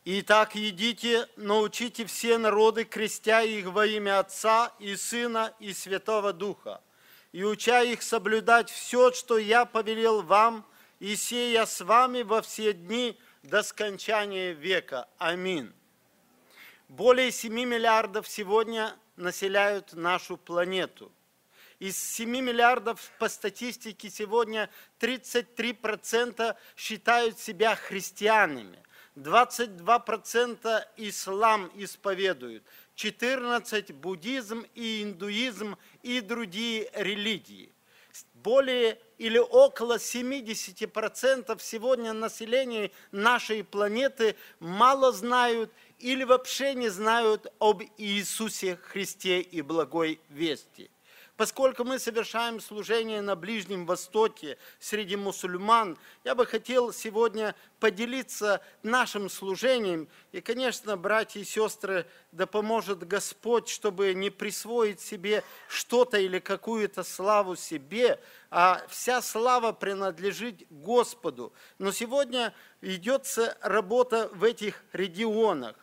Итак, идите, научите все народы, крестя их во имя Отца и Сына и Святого Духа, и уча их соблюдать все, что я повелел вам, и сея с вами во все дни до скончания века. Аминь. Более семи миллиардов сегодня населяют нашу планету. Из семи миллиардов по статистике сегодня тридцать три процента считают себя христианами, двадцать два процента ислам исповедуют, четырнадцать процентов буддизм и индуизм и другие религии. Более или около семидесяти процентов сегодня населения нашей планеты мало знают или вообще не знают об Иисусе Христе и благой вести. Поскольку мы совершаем служение на Ближнем Востоке среди мусульман, я бы хотел сегодня поделиться нашим служением. И, конечно, братья и сестры, да поможет Господь, чтобы не присвоить себе что-то или какую-то славу себе, а вся слава принадлежит Господу. Но сегодня ведется работа в этих регионах.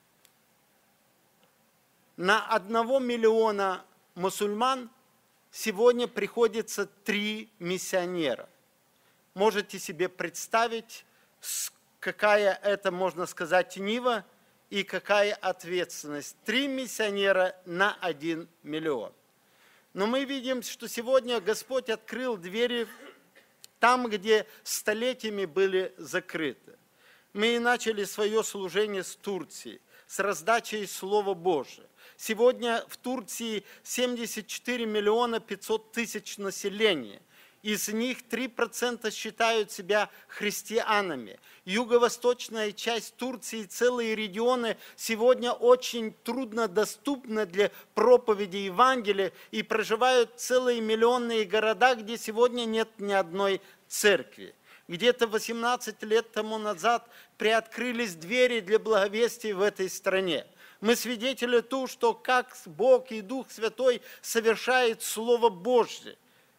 На одного миллиона мусульман сегодня приходится три миссионера. Можете себе представить, какая это, можно сказать, нива и какая ответственность. Три миссионера на один миллион. Но мы видим, что сегодня Господь открыл двери там, где столетиями были закрыты. Мы начали свое служение с Турции, с раздачей Слова Божия. Сегодня в Турции семьдесят четыре миллиона пятьсот тысяч населения. Из них три процента считают себя христианами. Юго-восточная часть Турции, целые регионы сегодня очень труднодоступны для проповеди Евангелия, и проживают целые миллионные города, где сегодня нет ни одной церкви. Где-то восемнадцать лет тому назад приоткрылись двери для благовестия в этой стране. Мы свидетели того, что как Бог и Дух Святой совершает Слово Божье,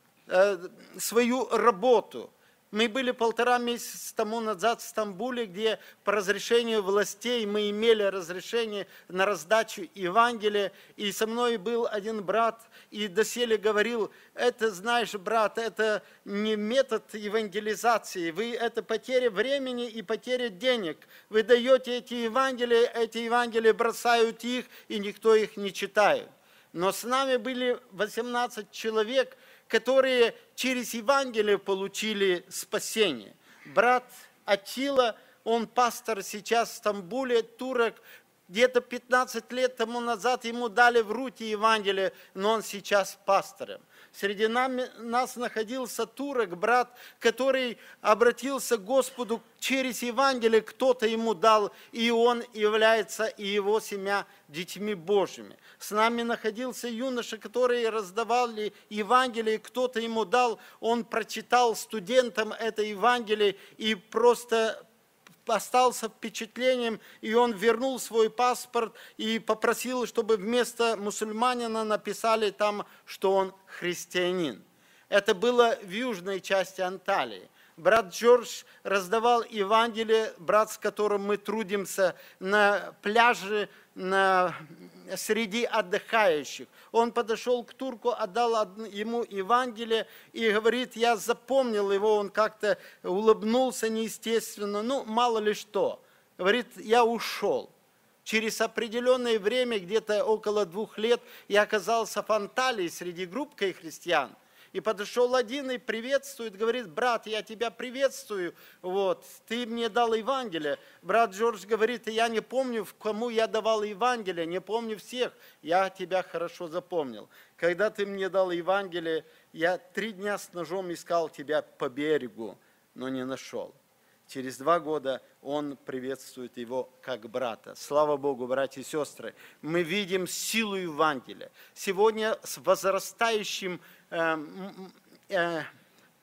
свою работу. Мы были полтора месяца тому назад в Стамбуле, где по разрешению властей мы имели разрешение на раздачу Евангелия. И со мной был один брат, и доселе говорил: это, знаешь, брат, это не метод евангелизации, вы, это потеря времени и потеря денег. Вы даете эти Евангелия, эти Евангелия бросают их, и никто их не читает. Но с нами были восемнадцать человек, которые через Евангелие получили спасение. Брат Атила, он пастор сейчас в Стамбуле, турок. Где-то пятнадцать лет тому назад ему дали в руки Евангелие, но он сейчас пастором. Среди нами, нас находился турок, брат, который обратился к Господу через Евангелие, кто-то ему дал, и он является, и его семья, детьми Божьими. С нами находился юноша, который раздавал Евангелие, кто-то ему дал, он прочитал студентам это Евангелие и просто остался впечатлением, и он вернул свой паспорт и попросил, чтобы вместо мусульманина написали там, что он христианин. Это было в южной части Анталии. Брат Джордж раздавал Евангелие, брат, с которым мы трудимся, на пляже, на, среди отдыхающих. Он подошел к турку, отдал ему Евангелие и говорит: я запомнил его, он как-то улыбнулся неестественно, ну, мало ли что. Говорит: я ушел. Через определенное время, где-то около двух лет, я оказался в Анталии среди группы христиан. И подошел один и приветствует, говорит: брат, я тебя приветствую, вот, ты мне дал Евангелие. Брат Джордж говорит: я не помню, кому я давал Евангелие, не помню всех, я тебя хорошо запомнил. Когда ты мне дал Евангелие, я три дня с ножом искал тебя по берегу, но не нашел. Через два года он приветствует его как брата. Слава Богу, братья и сестры, мы видим силу Евангелия. Сегодня с возрастающим э, э,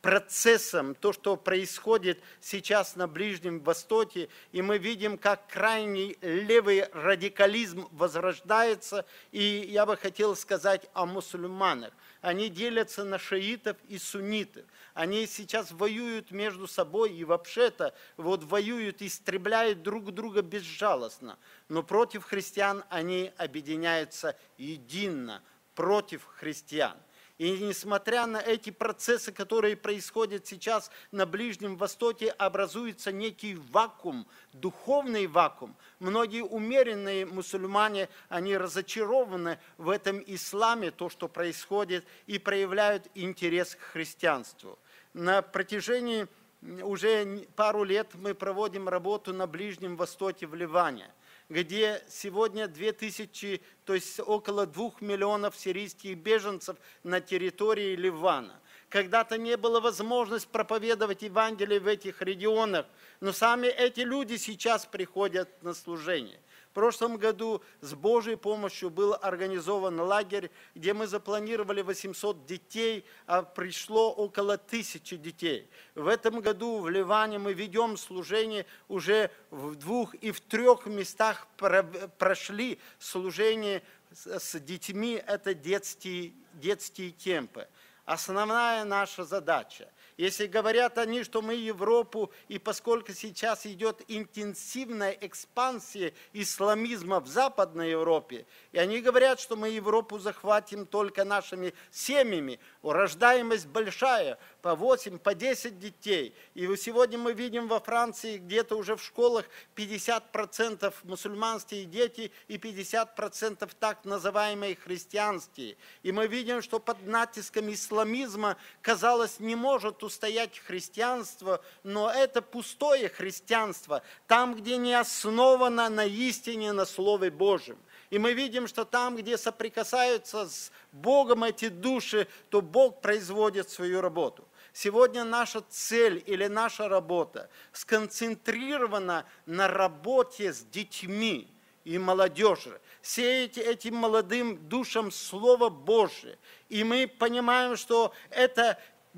процессом, то, что происходит сейчас на Ближнем Востоке, и мы видим, как крайний левый радикализм возрождается, и я бы хотел сказать о мусульманах. Они делятся на шиитов и суннитов. Они сейчас воюют между собой и вообще-то вот воюют, истребляют друг друга безжалостно. Но против христиан они объединяются едино, против христиан. И несмотря на эти процессы, которые происходят сейчас на Ближнем Востоке, образуется некий вакуум, духовный вакуум. Многие умеренные мусульмане, они разочарованы в этом исламе, то, что происходит, и проявляют интерес к христианству. На протяжении уже пару лет мы проводим работу на Ближнем Востоке в Ливане, где сегодня две тысячи, то есть около двух миллионов сирийских беженцев на территории Ливана. Когда-то не было возможности проповедовать Евангелие в этих регионах, но сами эти люди сейчас приходят на служение. В прошлом году с Божьей помощью был организован лагерь, где мы запланировали восемьсот детей, а пришло около тысячи детей. В этом году в Ливане мы ведем служение, уже в двух и в трех местах прошли служение с детьми, это детские, детские кемпы. Основная наша задача. Если говорят они, что мы Европу, и поскольку сейчас идет интенсивная экспансия исламизма в Западной Европе, и они говорят, что мы Европу захватим только нашими семьями, рождаемость большая, по восемь, по десять детей. И сегодня мы видим во Франции где-то уже в школах пятьдесят процентов мусульманские дети и пятьдесят процентов так называемые христианские. И мы видим, что под натиском исламизма, казалось, не может устоять христианство, но это пустое христианство, там, где не основано на истине, на Слове Божьем. И мы видим, что там, где соприкасаются с Богом эти души, то Бог производит свою работу. Сегодня наша цель или наша работа сконцентрирована на работе с детьми и молодежью. Сеять этим молодым душам Слово Божие. И мы понимаем, что это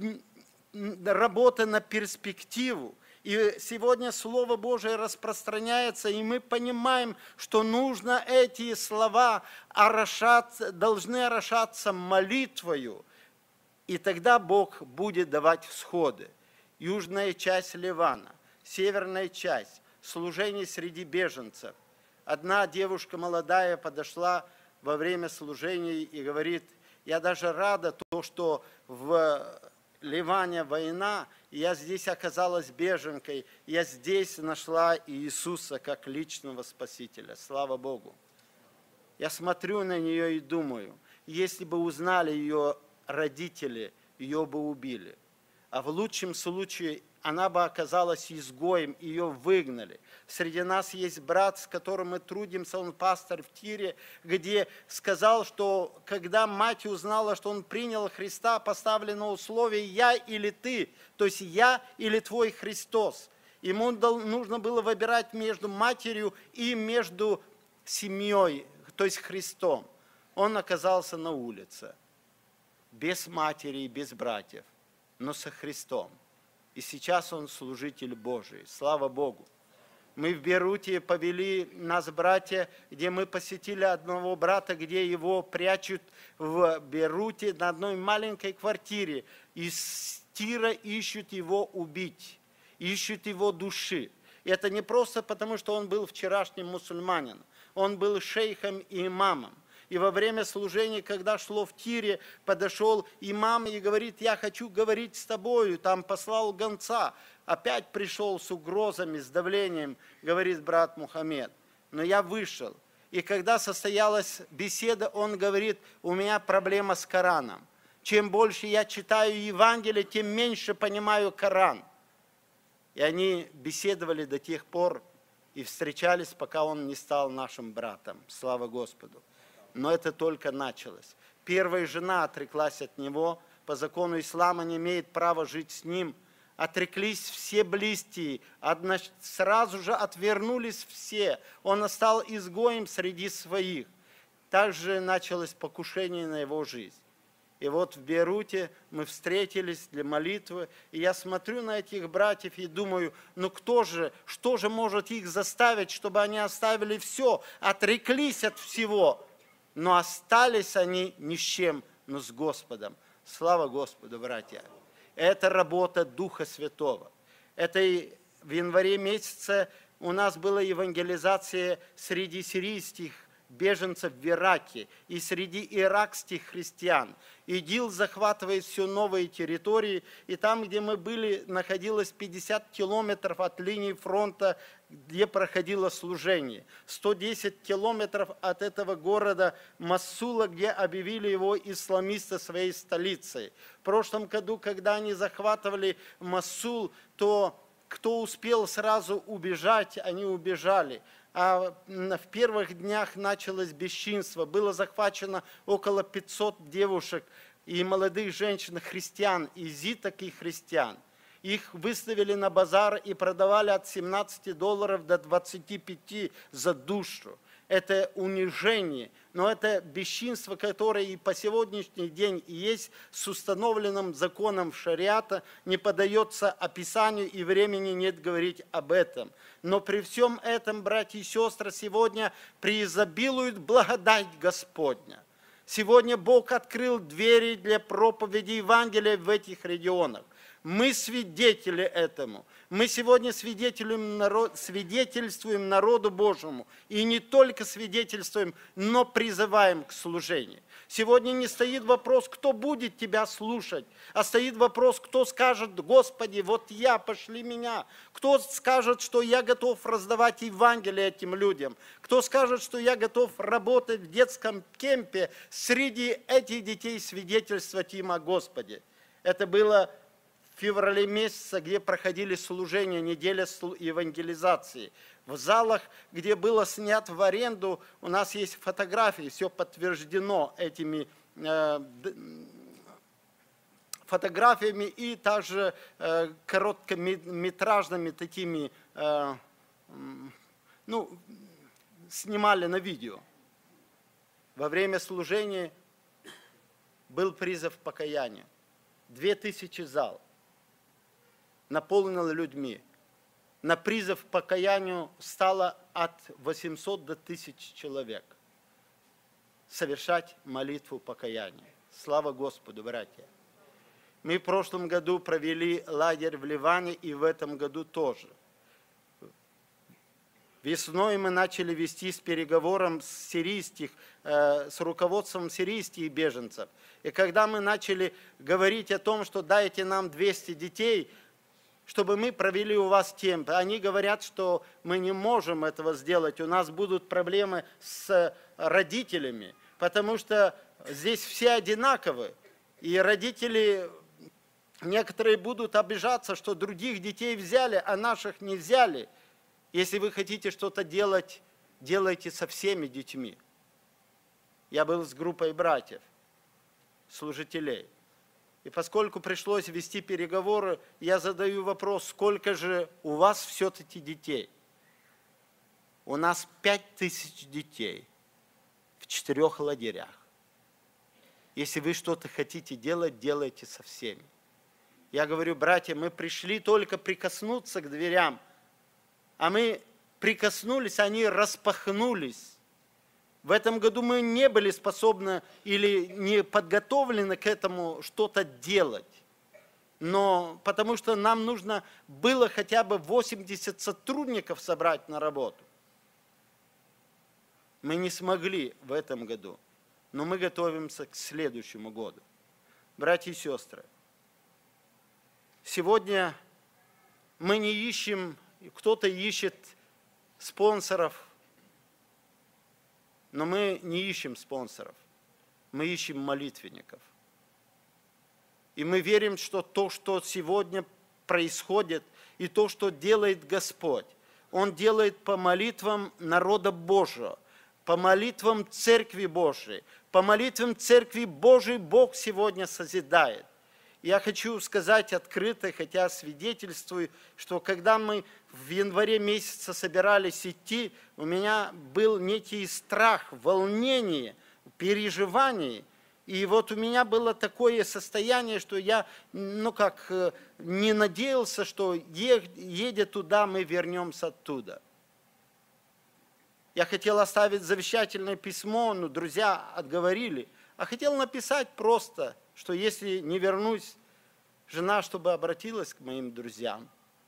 работа на перспективу. И сегодня Слово Божие распространяется, и мы понимаем, что нужно эти слова орошаться, должны орошаться молитвою, и тогда Бог будет давать всходы. Южная часть Ливана, северная часть, служение среди беженцев. Одна девушка молодая подошла во время служения и говорит: я даже рада, то, что в Ливане война, и я здесь оказалась беженкой, я здесь нашла Иисуса как личного Спасителя. Слава Богу. Я смотрю на нее и думаю, если бы узнали ее родители, ее бы убили. А в лучшем случае она бы оказалась изгоем, ее выгнали. Среди нас есть брат, с которым мы трудимся, он пастор в Тире, где сказал, что когда мать узнала, что он принял Христа, поставлено условие «я или ты», то есть «я или твой Христос». Ему нужно было выбирать между матерью и между семьей, то есть Христом. Он оказался на улице, без матери и без братьев, но со Христом. И сейчас он служитель Божий. Слава Богу. Мы в Бейруте повели нас, братья, где мы посетили одного брата, где его прячут в Бейруте на одной маленькой квартире. Из Тира ищут его убить, ищут его души. И это не просто потому, что он был вчерашним мусульманином. Он был шейхом и имамом. И во время служения, когда шло в Тире, подошел имам и говорит: я хочу говорить с тобою. Там послал гонца. Опять пришел с угрозами, с давлением, говорит брат Мухаммед. Но я вышел. И когда состоялась беседа, он говорит: у меня проблема с Кораном. Чем больше я читаю Евангелие, тем меньше понимаю Коран. И они беседовали до тех пор и встречались, пока он не стал нашим братом. Слава Господу. Но это только началось. Первая жена отреклась от него. По закону ислама не имеет права жить с ним. Отреклись все близкие. Одно, сразу же отвернулись все. Он стал изгоем среди своих. Также началось покушение на его жизнь. И вот в Бейруте мы встретились для молитвы, и я смотрю на этих братьев и думаю, ну кто же, что же может их заставить, чтобы они оставили все, отреклись от всего, но остались они ни с чем, но с Господом. Слава Господу, братья! Это работа Духа Святого. Это и в январе месяце у нас была евангелизация среди сирийских беженцев в Ираке и среди иракских христиан. ИДИЛ захватывает все новые территории, и там, где мы были, находилось пятьдесят километров от линии фронта, где проходило служение. сто десять километров от этого города Моссула, где объявили его исламисты своей столицей. В прошлом году, когда они захватывали Моссул, то кто успел сразу убежать, они убежали. А в первых днях началось бесчинство. Было захвачено около пятисот девушек и молодых женщин христиан, изиток и христиан. Их выставили на базар и продавали от семнадцати долларов до двадцати пяти за душу. Это унижение, но это бесчинство, которое и по сегодняшний день и есть с установленным законом шариата, не поддается описанию и времени нет говорить об этом. Но при всем этом, братья и сестры, сегодня преизобилует благодать Господня. Сегодня Бог открыл двери для проповеди Евангелия в этих регионах. Мы свидетели этому. Мы сегодня свидетельствуем, народ, свидетельствуем народу Божьему. И не только свидетельствуем, но призываем к служению. Сегодня не стоит вопрос, кто будет тебя слушать, а стоит вопрос, кто скажет, Господи, вот я, пошли меня. Кто скажет, что я готов раздавать Евангелие этим людям. Кто скажет, что я готов работать в детском кемпе среди этих детей, свидетельствовать им о Господе. Это было в феврале месяце, где проходили служения, неделя евангелизации. В залах, где было снято в аренду, у нас есть фотографии, все подтверждено этими э, фотографиями и также э, короткометражными такими, э, ну, снимали на видео. Во время служения был призыв покаяния. Две тысячи зал. Наполнено людьми. На призыв к покаянию стало от восьмисот до тысячи человек. Совершать молитву покаяния. Слава Господу, братья! Мы в прошлом году провели лагерь в Ливане и в этом году тоже. Весной мы начали вести с переговором с, сирийских, э, с руководством сирийских беженцев. И когда мы начали говорить о том, что дайте нам двести детей, чтобы мы провели у вас кемп, они говорят, что мы не можем этого сделать, у нас будут проблемы с родителями, потому что здесь все одинаковы, и родители, некоторые будут обижаться, что других детей взяли, а наших не взяли. Если вы хотите что-то делать, делайте со всеми детьми. Я был с группой братьев, служителей. И поскольку пришлось вести переговоры, я задаю вопрос, сколько же у вас все-таки детей? У нас пять тысяч детей в четырех лагерях. Если вы что-то хотите делать, делайте со всеми. Я говорю, братья, мы пришли только прикоснуться к дверям, а мы прикоснулись, они распахнулись. В этом году мы не были способны или не подготовлены к этому что-то делать. Но потому что нам нужно было хотя бы восемьдесят сотрудников собрать на работу. Мы не смогли в этом году, но мы готовимся к следующему году. Братья и сестры, сегодня мы не ищем, кто-то ищет спонсоров, но мы не ищем спонсоров, мы ищем молитвенников. И мы верим, что то, что сегодня происходит, и то, что делает Господь, Он делает по молитвам народа Божьего, по молитвам Церкви Божией, по молитвам Церкви Божией Бог сегодня созидает. Я хочу сказать открыто, хотя свидетельствую, что когда мы в январе месяце собирались идти, у меня был некий страх, волнение, переживание. И вот у меня было такое состояние, что я, ну как, не надеялся, что едя туда, мы вернемся оттуда. Я хотел оставить завещательное письмо, но друзья отговорили. А хотел написать просто, что если не вернусь, жена, чтобы обратилась к моим друзьям,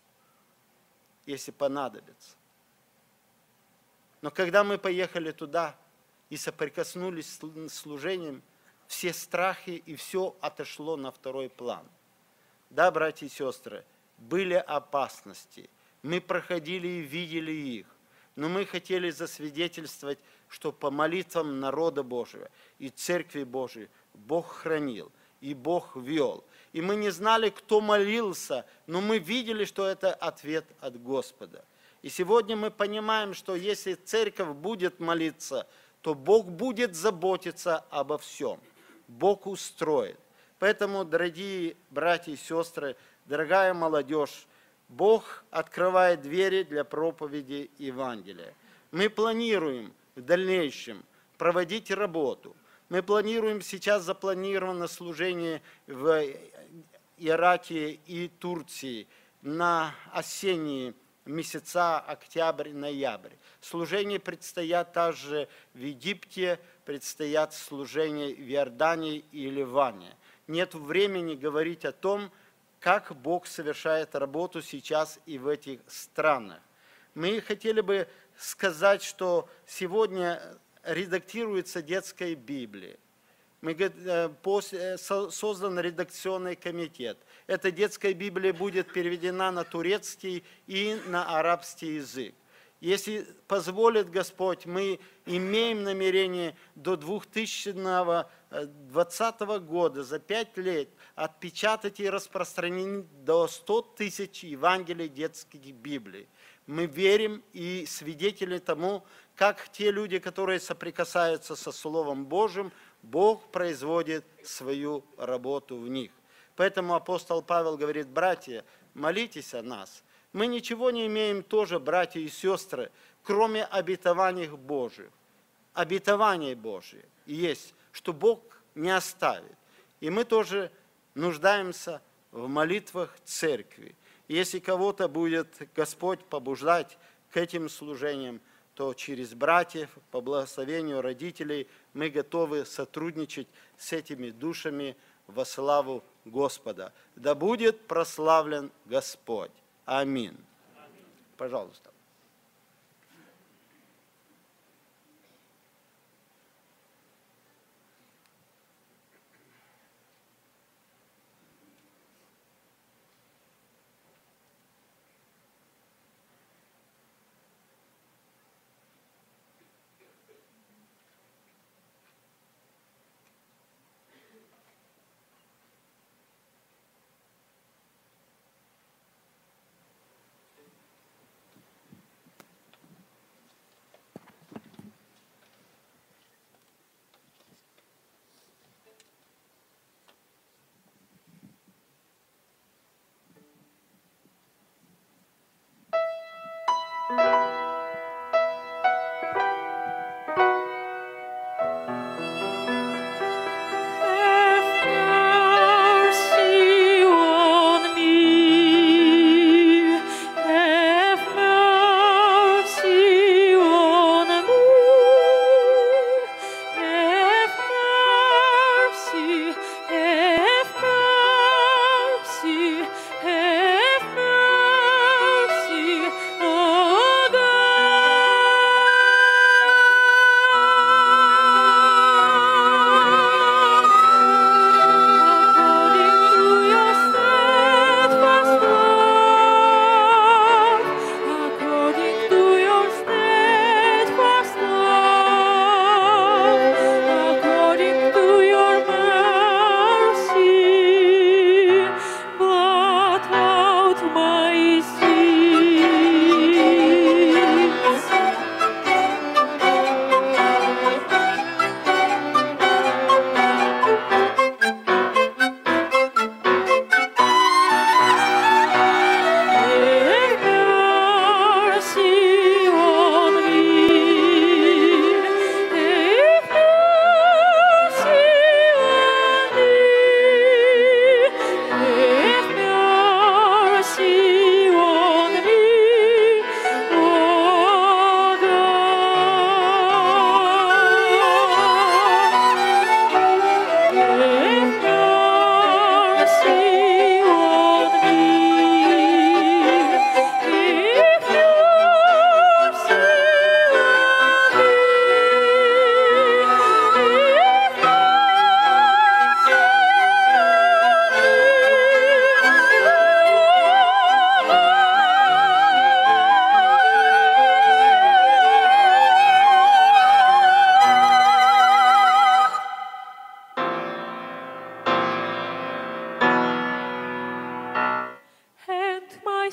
если понадобится. Но когда мы поехали туда и соприкоснулись с служением, все страхи и все отошло на второй план. Да, братья и сестры, были опасности. Мы проходили и видели их. Но мы хотели засвидетельствовать, что по молитвам народа Божьего и Церкви Божией Бог хранил и Бог вел. И мы не знали, кто молился, но мы видели, что это ответ от Господа. И сегодня мы понимаем, что если Церковь будет молиться, то Бог будет заботиться обо всем. Бог устроит. Поэтому, дорогие братья и сестры, дорогая молодежь, Бог открывает двери для проповеди Евангелия. Мы планируем в дальнейшем проводить работу. Мы планируем, сейчас запланировано служение в Ираке и Турции на осенние месяца октябрь-ноябрь. Служения предстоят также в Египте, предстоят служения в Иордании и Ливане. Нет времени говорить о том, как Бог совершает работу сейчас и в этих странах. Мы хотели бы сказать, что сегодня редактируется детская Библия. Мы, создан редакционный комитет. Эта детская Библия будет переведена на турецкий и на арабский язык. Если позволит Господь, мы имеем намерение до две тысячи двадцатого года, за пять лет, отпечатать и распространить до ста тысяч Евангелий детских Библий. Мы верим и свидетели тому, как те люди, которые соприкасаются со Словом Божьим, Бог производит свою работу в них. Поэтому апостол Павел говорит: братья, молитесь о нас. Мы ничего не имеем тоже, братья и сестры, кроме обетований Божьих. Обетование Божие есть, что Бог не оставит. И мы тоже нуждаемся в молитвах церкви. Если кого-то будет Господь побуждать к этим служениям, то через братьев, по благословению родителей, мы готовы сотрудничать с этими душами во славу Господа. Да будет прославлен Господь. Аминь. Пожалуйста.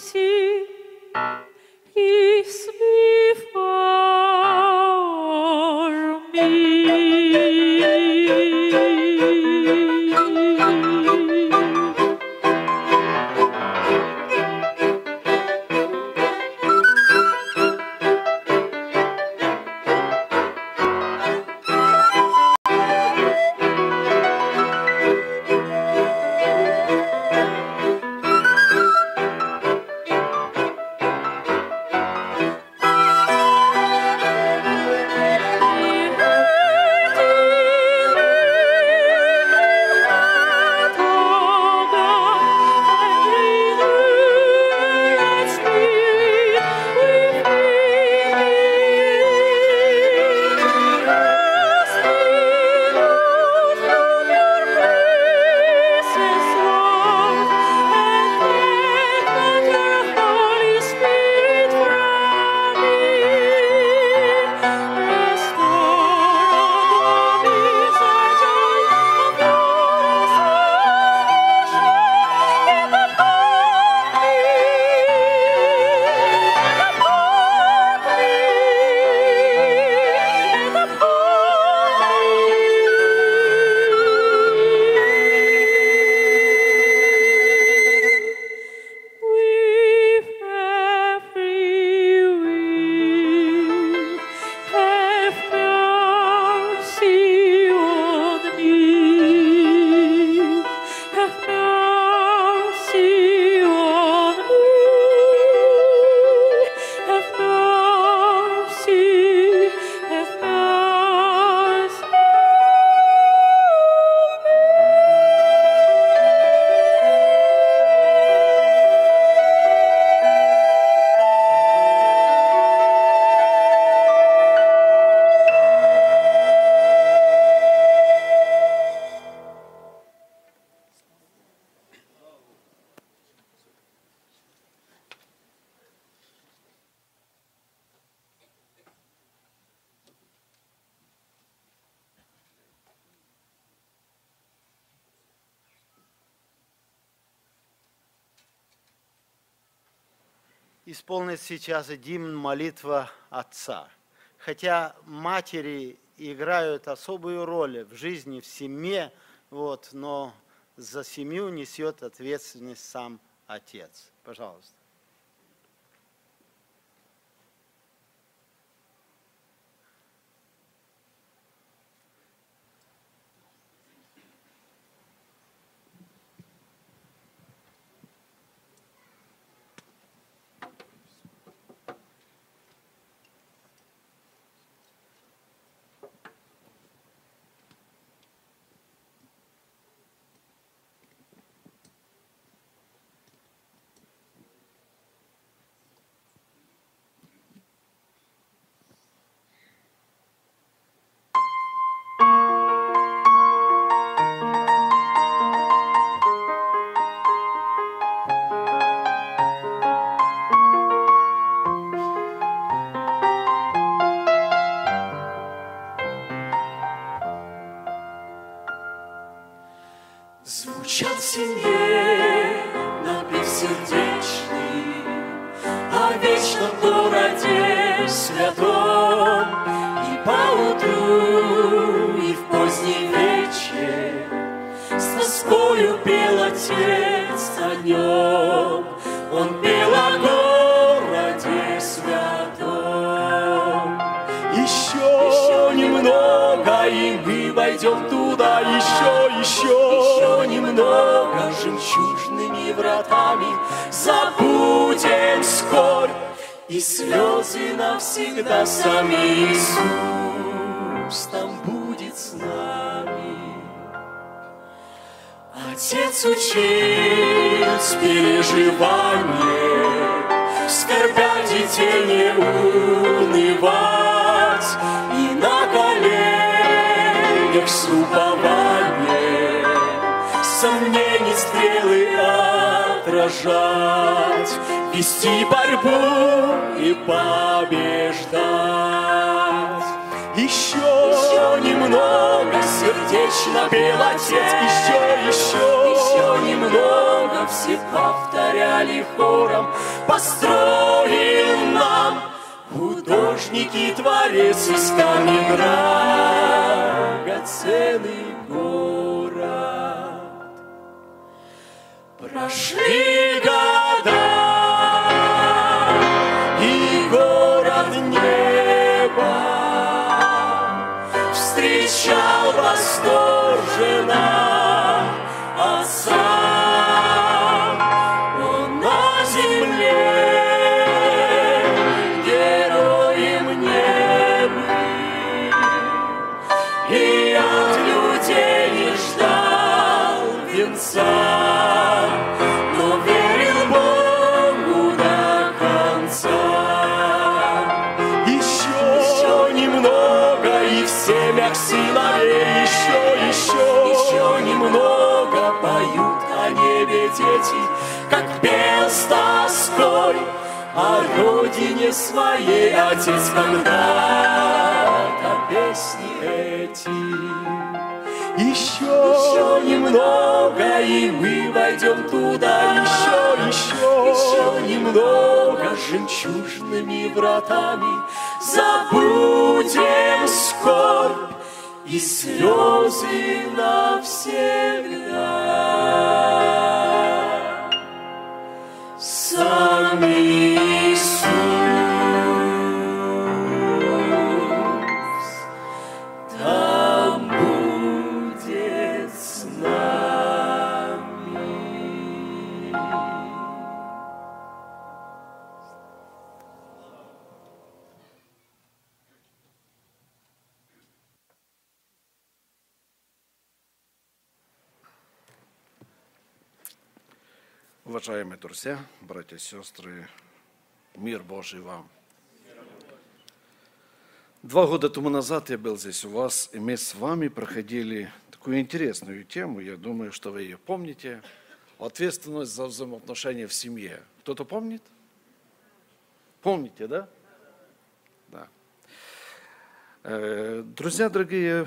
Мерси is before Исполнит сейчас гимн «Молитва Отца». Хотя матери играют особую роль в жизни, в семье, вот, но за семью несет ответственность сам Отец. Пожалуйста. Звучал в семье напев сердечный о вечном городе святом, и поутру, и в поздний вечер с тоскою пел Отец о нем. Он пел о городе святом. Еще, еще немного, и мы войдем туда. Еще, еще, еще немного, жемчужными вратами забудем скорбь и слезы навсегда. Сам Иисус там будет с нами. Отец учил с переживанием, скорбя детей не унывать, и на коленях с упованием сомнений стрелы отражать, вести борьбу и побеждать. Еще, еще немного сердечно пел Отец, еще, еще, еще немного в все повторяли хором, построил нам художник и творец из камня драгоценный город. Прошли года, и город неба встречал восторженно отца. Он на земле героем не был, и от людей не ждал венца, но верил Богу до конца. Еще, еще немного, и в семях сыновей, еще, еще, еще немного поют о небе дети, как пел с тоской о родине своей отец когда-то песни эти. Еще, еще немного, и мы войдем туда, еще, еще, еще немного, жемчужными вратами забудем скорбь и слезы навсегда. Сам Иисус там будет с нами. Уважаемые друзья, братья и сестры, мир Божий вам. Два года тому назад я был здесь у вас, и мы с вами проходили такую интересную тему, я думаю, что вы ее помните, ответственность за взаимоотношения в семье. Кто-то помнит? Помните, да? Да. Друзья дорогие,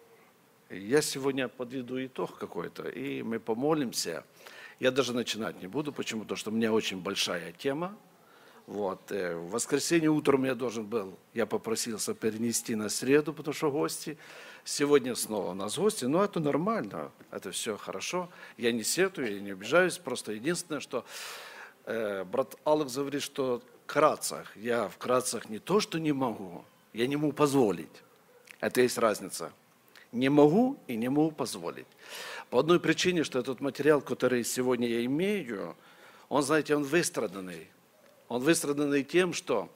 я сегодня подведу итог какой-то, и мы помолимся. Я даже начинать не буду, почему? Потому что у меня очень большая тема. Вот. В воскресенье утром я должен был, я попросился перенести на среду, потому что гости. Сегодня снова у нас гости, но это нормально, это все хорошо. Я не сетую, я не обижаюсь, просто единственное, что э, брат Алекс говорит, что вкратце, я вкратце не то, что не могу, я не могу позволить. Это есть разница. Не могу и не могу позволить. По одной причине, что этот материал, который сегодня я имею, он, знаете, он выстраданный. Он выстраданный тем, что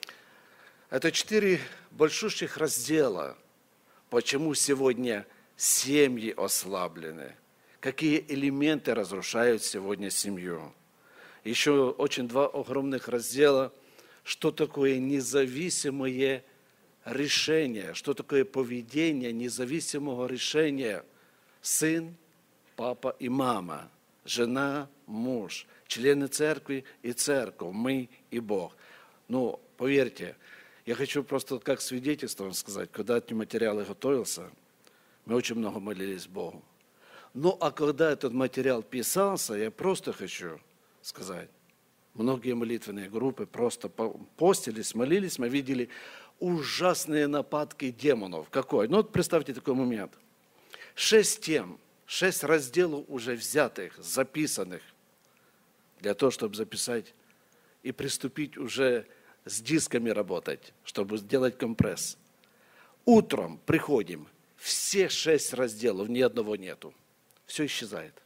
это четыре большущих раздела, почему сегодня семьи ослаблены, какие элементы разрушают сегодня семью. Еще очень два огромных раздела, что такое независимое решение, что такое поведение независимого решения. Сын, папа и мама, жена, муж, члены церкви и церковь, мы и Бог. Ну, поверьте, я хочу просто как свидетельство вам сказать, когда эти материалы готовился, мы очень много молились Богу. Ну, а когда этот материал писался, я просто хочу сказать, многие молитвенные группы просто постились, молились, мы видели ужасные нападки демонов. Какой? Ну, вот представьте такой момент. Шесть тем, шесть разделов уже взятых, записанных, для того, чтобы записать и приступить уже с дисками работать, чтобы сделать компресс. Утром приходим, все шесть разделов, ни одного нету. Все исчезает.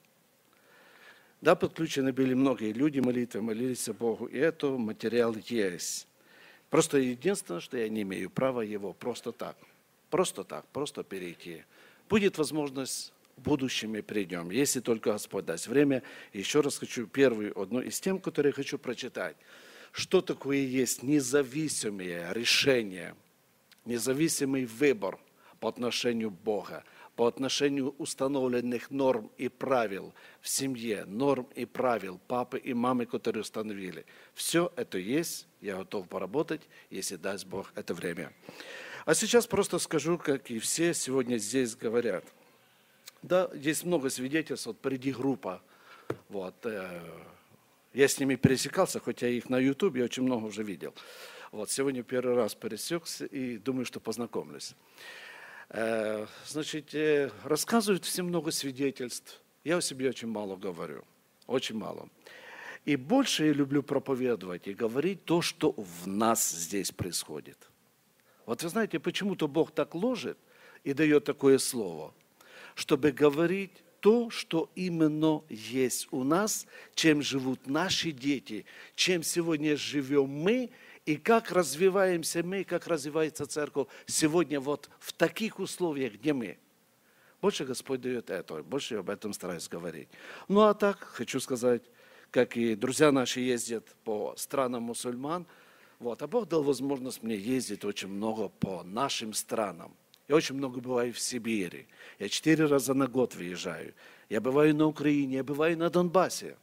Да, подключены были многие люди, молитвы, молились Богу, и это материал есть. Просто единственное, что я не имею права его просто так, просто так, просто перейти. Будет возможность, в будущем мы придем, если только Господь даст время. Еще раз хочу первую, одну из тем, которые я хочу прочитать. Что такое есть независимое решение, независимый выбор по отношению к Богу, по отношению установленных норм и правил в семье, норм и правил папы и мамы, которые установили. Все это есть, я готов поработать, если даст Бог это время. А сейчас просто скажу, как и все сегодня здесь говорят. Да, есть много свидетельств, вот приди группа, Вот. Я с ними пересекался, хотя их на Ютубе очень много уже видел. Вот. Сегодня первый раз пересекся и думаю, что познакомлюсь. Значит, рассказывают все много свидетельств. Я о себе очень мало говорю. Очень мало. И больше я люблю проповедовать и говорить то, что в нас здесь происходит. Вот вы знаете, почему-то Бог так ложит и дает такое слово, чтобы говорить то, что именно есть у нас, чем живут наши дети, чем сегодня живем мы, и как развиваемся мы, как развивается церковь сегодня вот в таких условиях, где мы. Больше Господь дает это, больше я об этом стараюсь говорить. Ну а так, хочу сказать, как и друзья наши ездят по странам мусульман, вот, а Бог дал возможность мне ездить очень много по нашим странам. Я очень много бываю в Сибири. Я четыре раза на год выезжаю. Я бываю на Украине, я бываю на Донбассе.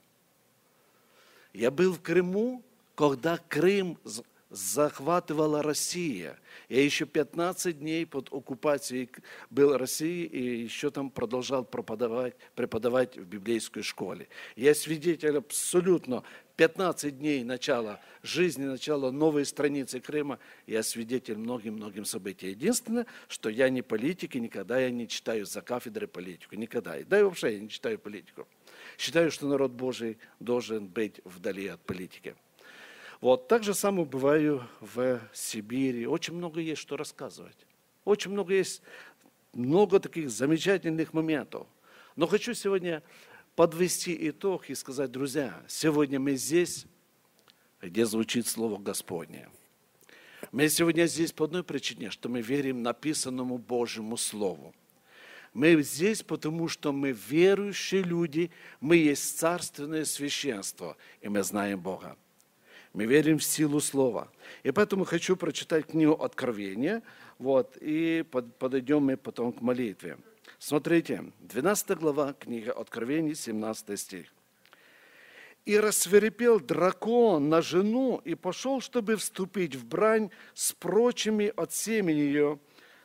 Я был в Крыму, когда Крым захватывала Россия. Я еще пятнадцать дней под оккупацией был России и еще там продолжал преподавать, преподавать в библейской школе. Я свидетель абсолютно пятнадцать дней начала жизни, начала новой страницы Крыма. Я свидетель многим-многим событиям. Единственное, что я не политик и никогда я не читаю за кафедрой политику. Никогда. Да и вообще я не читаю политику. Считаю, что народ Божий должен быть вдали от политики. Вот, так же самое бываю в Сибири. Очень много есть что рассказывать. Очень много есть, много таких замечательных моментов. Но хочу сегодня подвести итог и сказать, друзья, сегодня мы здесь, где звучит Слово Господне. Мы сегодня здесь по одной причине, что мы верим написанному Божьему Слову. Мы здесь, потому что мы верующие люди, мы есть царственное священство, и мы знаем Бога. Мы верим в силу Слова. И поэтому хочу прочитать книгу Откровения, вот, и подойдем мы потом к молитве. Смотрите, двенадцатая глава книги Откровения, семнадцатый стих. «И рассвирепел дракон на жену, и пошел, чтобы вступить в брань с прочими от семени ее,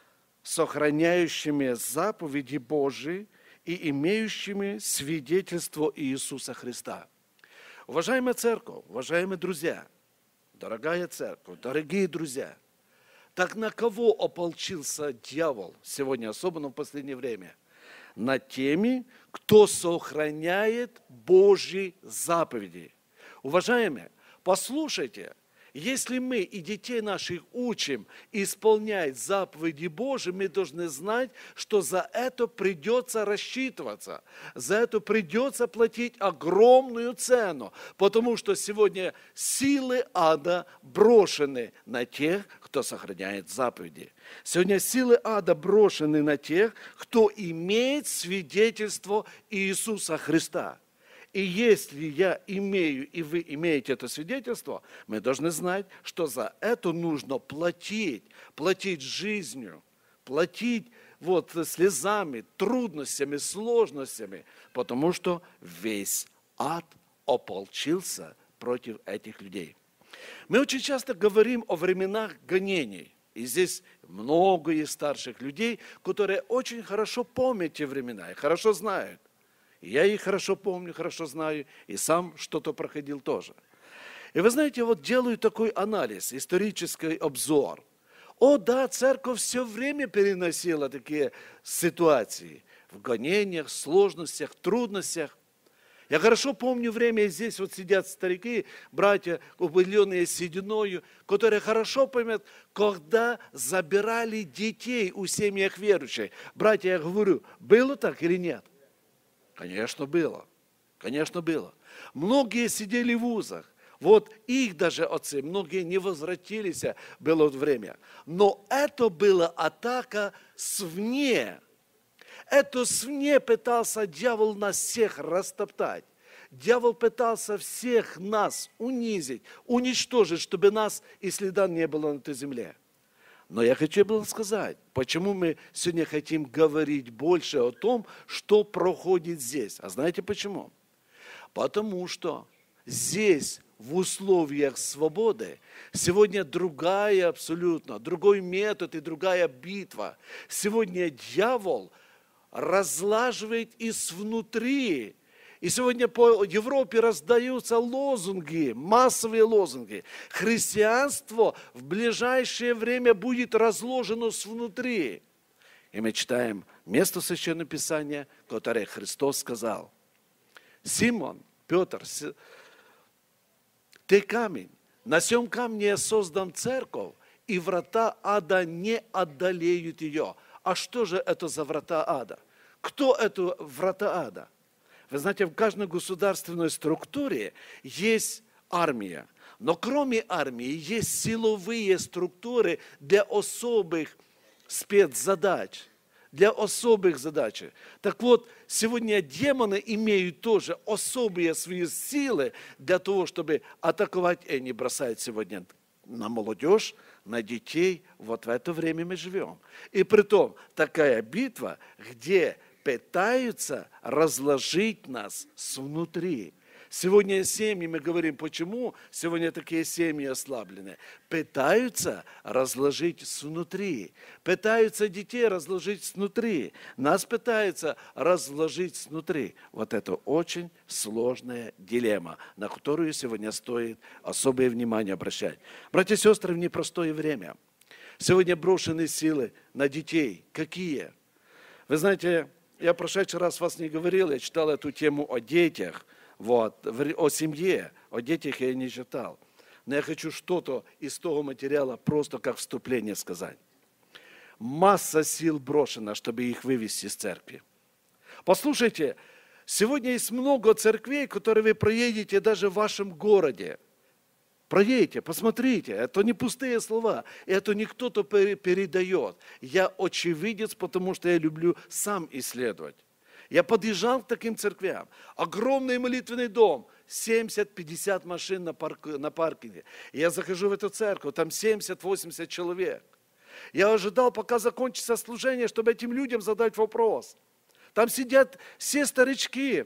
сохраняющими заповеди Божии и имеющими свидетельство Иисуса Христа». Уважаемая церковь, уважаемые друзья, дорогая церковь, дорогие друзья, так на кого ополчился дьявол сегодня, особенно в последнее время? На теми, кто сохраняет Божьи заповеди. Уважаемые, послушайте, если мы и детей наших учим исполнять заповеди Божьи, мы должны знать, что за это придется рассчитываться, за это придется платить огромную цену, потому что сегодня силы ада брошены на тех, кто сохраняет заповеди. Сегодня силы ада брошены на тех, кто имеет свидетельство Иисуса Христа. И если я имею, и вы имеете это свидетельство, мы должны знать, что за это нужно платить, платить жизнью, платить вот слезами, трудностями, сложностями, потому что весь ад ополчился против этих людей. Мы очень часто говорим о временах гонений. И здесь много есть старших людей, которые очень хорошо помнят те времена и хорошо знают. Я их хорошо помню, хорошо знаю, и сам что-то проходил тоже. И вы знаете, вот делаю такой анализ, исторический обзор. О, да, церковь все время переносила такие ситуации в гонениях, сложностях, трудностях. Я хорошо помню время, и здесь вот сидят старики, братья, убеленные сединою, которые хорошо помнят, когда забирали детей у семьях верующих. Братья, я говорю, было так или нет? Конечно, было. Конечно, было. Многие сидели в вузах. Вот их даже отцы, многие не возвратились, было время. Но это была атака свне. Это свне пытался дьявол нас всех растоптать. Дьявол пытался всех нас унизить, уничтожить, чтобы нас и следа не было на этой земле. Но я хочу было сказать, почему мы сегодня хотим говорить больше о том, что проходит здесь. А знаете почему? Потому что здесь, в условиях свободы, сегодня другая абсолютно, другой метод и другая битва. Сегодня дьявол разлаживает изнутри И сегодня по Европе раздаются лозунги, массовые лозунги. Христианство в ближайшее время будет разложено снутри. И мы читаем место Священного Писания, которое Христос сказал. Симон, Петр, ты камень, на сем камне я создам церковь, и врата ада не одолеют ее. А что же это за врата ада? Кто это врата ада? Вы знаете, в каждой государственной структуре есть армия. Но кроме армии есть силовые структуры для особых спецзадач, для особых задач. Так вот, сегодня демоны имеют тоже особые свои силы для того, чтобы атаковать, и они бросают сегодня на молодежь, на детей. Вот в это время мы живем. И притом такая битва, где пытаются разложить нас снутри. Сегодня семьи, мы говорим, почему сегодня такие семьи ослаблены. Пытаются разложить снутри. Пытаются детей разложить снутри. Нас пытаются разложить снутри. Вот это очень сложная дилемма, на которую сегодня стоит особое внимание обращать. Братья и сестры, в непростое время. Сегодня брошены силы на детей. Какие? Вы знаете, я в прошедший раз вас не говорил, я читал эту тему о детях. Вот, о семье, о детях я не читал. Но я хочу что-то из того материала просто как вступление сказать. Масса сил брошена, чтобы их вывести из церкви. Послушайте, сегодня есть много церквей, которые вы проедете даже в вашем городе. Проедете, посмотрите, это не пустые слова, это не кто-то передает. Я очевидец, потому что я люблю сам исследовать. Я подъезжал к таким церквям. Огромный молитвенный дом, семьдесят-пятьдесят машин на, парк, на паркинге. Я захожу в эту церковь, там семьдесят-восемьдесят человек. Я ожидал, пока закончится служение, чтобы этим людям задать вопрос. Там сидят все старички,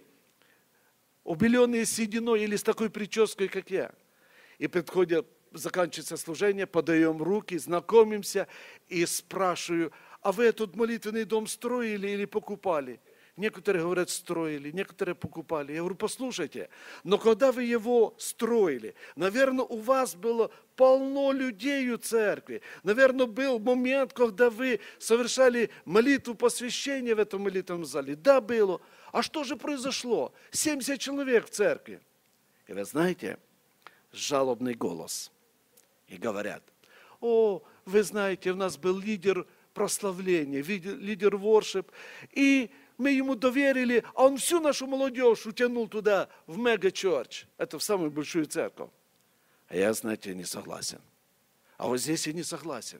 убеленные сединой или с такой прической, как я. И подходят, заканчивается служение, подаем руки, знакомимся и спрашиваю, а вы этот молитвенный дом строили или покупали? Некоторые говорят, строили, некоторые покупали. Я говорю, послушайте, но когда вы его строили, наверное, у вас было полно людей у церкви. Наверное, был момент, когда вы совершали молитву посвящения в этом молитвенном зале. Да, было. А что же произошло? семьдесят человек в церкви. И вы знаете, жалобный голос. И говорят, о, вы знаете, у нас был лидер прославления, лидер воршип, и мы ему доверили, а он всю нашу молодежь утянул туда, в мега-чорч. Это в самую большую церковь. А я, знаете, не согласен. А вот здесь я не согласен.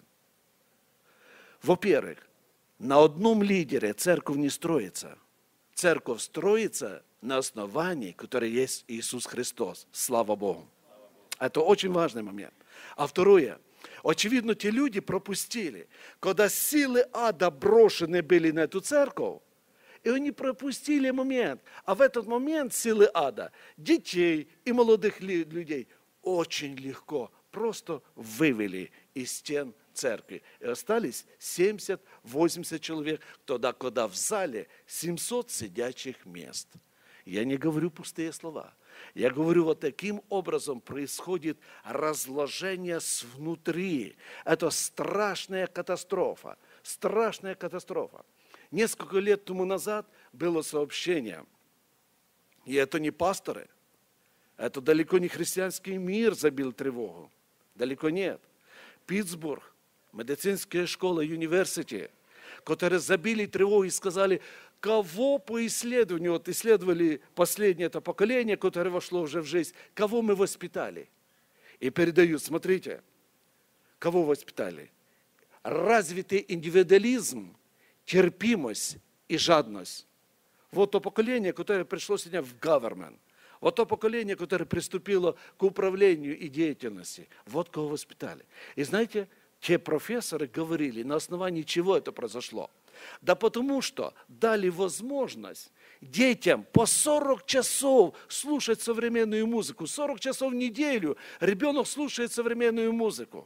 Во-первых, на одном лидере церковь не строится. Церковь строится на основании, которое есть Иисус Христос. Слава Богу. Это очень важный момент. А второе, очевидно, те люди пропустили, когда силы ада брошены были на эту церковь, и они пропустили момент. А в этот момент силы ада, детей и молодых людей очень легко просто вывели из стен церкви. И остались семьдесят-восемьдесят человек, тогда, когда в зале семьсот сидячих мест. Я не говорю пустые слова. Я говорю, вот таким образом происходит разложение снутри. Это страшная катастрофа. Страшная катастрофа. Несколько лет тому назад было сообщение, и это не пасторы, это далеко не христианский мир забил тревогу, далеко нет. Питтсбург, медицинская школа, университет, которые забили тревогу и сказали, кого по исследованию, вот исследовали последнее это поколение, которое вошло уже в жизнь, кого мы воспитали. И передают, смотрите, кого воспитали. Развитый индивидуализм, терпимость и жадность. Вот то поколение, которое пришло сегодня в government. Вот то поколение, которое приступило к управлению и деятельности. Вот кого воспитали. И знаете, те профессоры говорили, на основании чего это произошло. Да потому что дали возможность детям по сорок часов слушать современную музыку. сорок часов в неделю ребенок слушает современную музыку.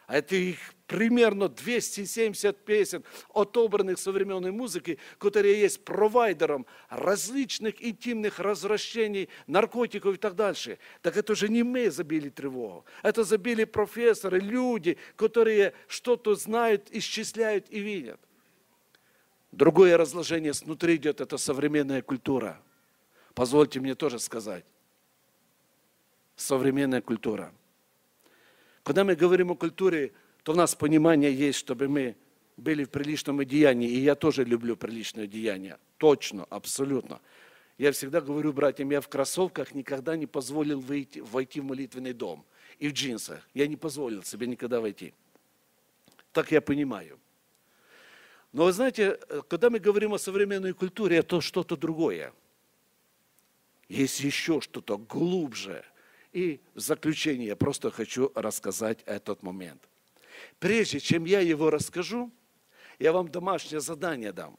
А это их примерно двести семьдесят песен, отобранных современной музыки, которые есть провайдером различных интимных развращений, наркотиков и так дальше. Так это же не мы забили тревогу. Это забили профессоры, люди, которые что-то знают, исчисляют и видят. Другое разложение снутри идет, это современная культура. Позвольте мне тоже сказать. Современная культура. Когда мы говорим о культуре, то у нас понимание есть, чтобы мы были в приличном одеянии. И я тоже люблю приличное одеяние. Точно, абсолютно. Я всегда говорю братьям, я в кроссовках никогда не позволил выйти, войти в молитвенный дом. И в джинсах. Я не позволил себе никогда войти. Так я понимаю. Но вы знаете, когда мы говорим о современной культуре, это что-то другое. Есть еще что-то глубже. И в заключение я просто хочу рассказать этот момент. Прежде чем я его расскажу, я вам домашнее задание дам.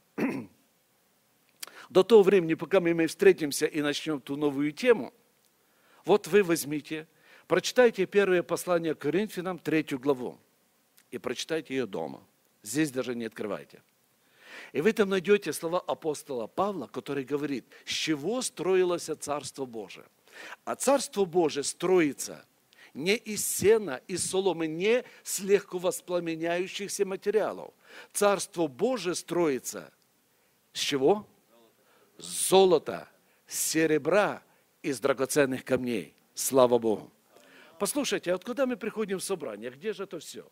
До того времени, пока мы встретимся и начнем ту новую тему, вот вы возьмите, прочитайте первое послание к Коринфянам, третью главу, и прочитайте ее дома. Здесь даже не открывайте. И вы там найдете слова апостола Павла, который говорит, с чего строилось Царство Божие. А Царство Божие строится не из сена, из соломы, не с легко воспламеняющихся материалов. Царство Божие строится с чего? С золота, с серебра, из драгоценных камней. Слава Богу. Послушайте, а вот когда мы приходим в собрание, где же это все?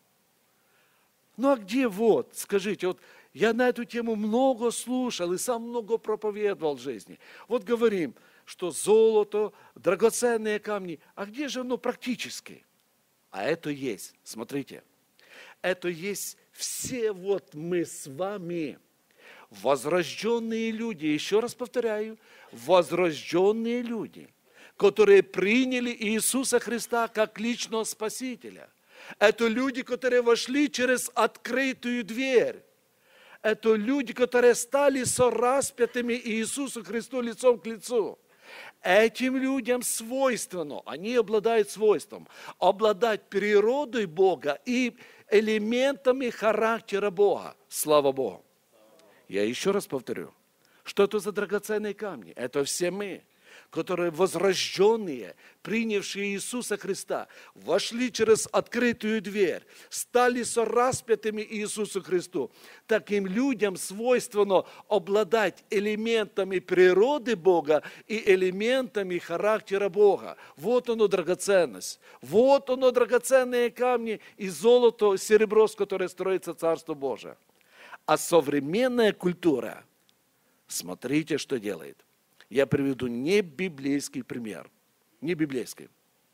Ну а где вот, скажите, вот я на эту тему много слушал и сам много проповедовал в жизни. Вот говорим, что золото, драгоценные камни. А где же оно практически? А это есть, смотрите, это есть все вот мы с вами, возрожденные люди, еще раз повторяю, возрожденные люди, которые приняли Иисуса Христа как личного Спасителя. Это люди, которые вошли через открытую дверь. Это люди, которые стали сораспятыми Иисусу Христу лицом к лицу. Этим людям свойственно, они обладают свойством, обладать природой Бога и элементами характера Бога. Слава Богу. Я еще раз повторю, что это за драгоценные камни? Это все мы, которые возрожденные, принявшие Иисуса Христа, вошли через открытую дверь, стали сораспятыми Иисусу Христу. Таким людям свойственно обладать элементами природы Бога и элементами характера Бога. Вот оно драгоценность. Вот оно драгоценные камни и золото, серебро, с которым строится Царство Божие. А современная культура, смотрите, что делает. Я приведу не библейский пример. Не библейский.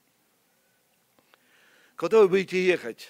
Когда вы будете ехать,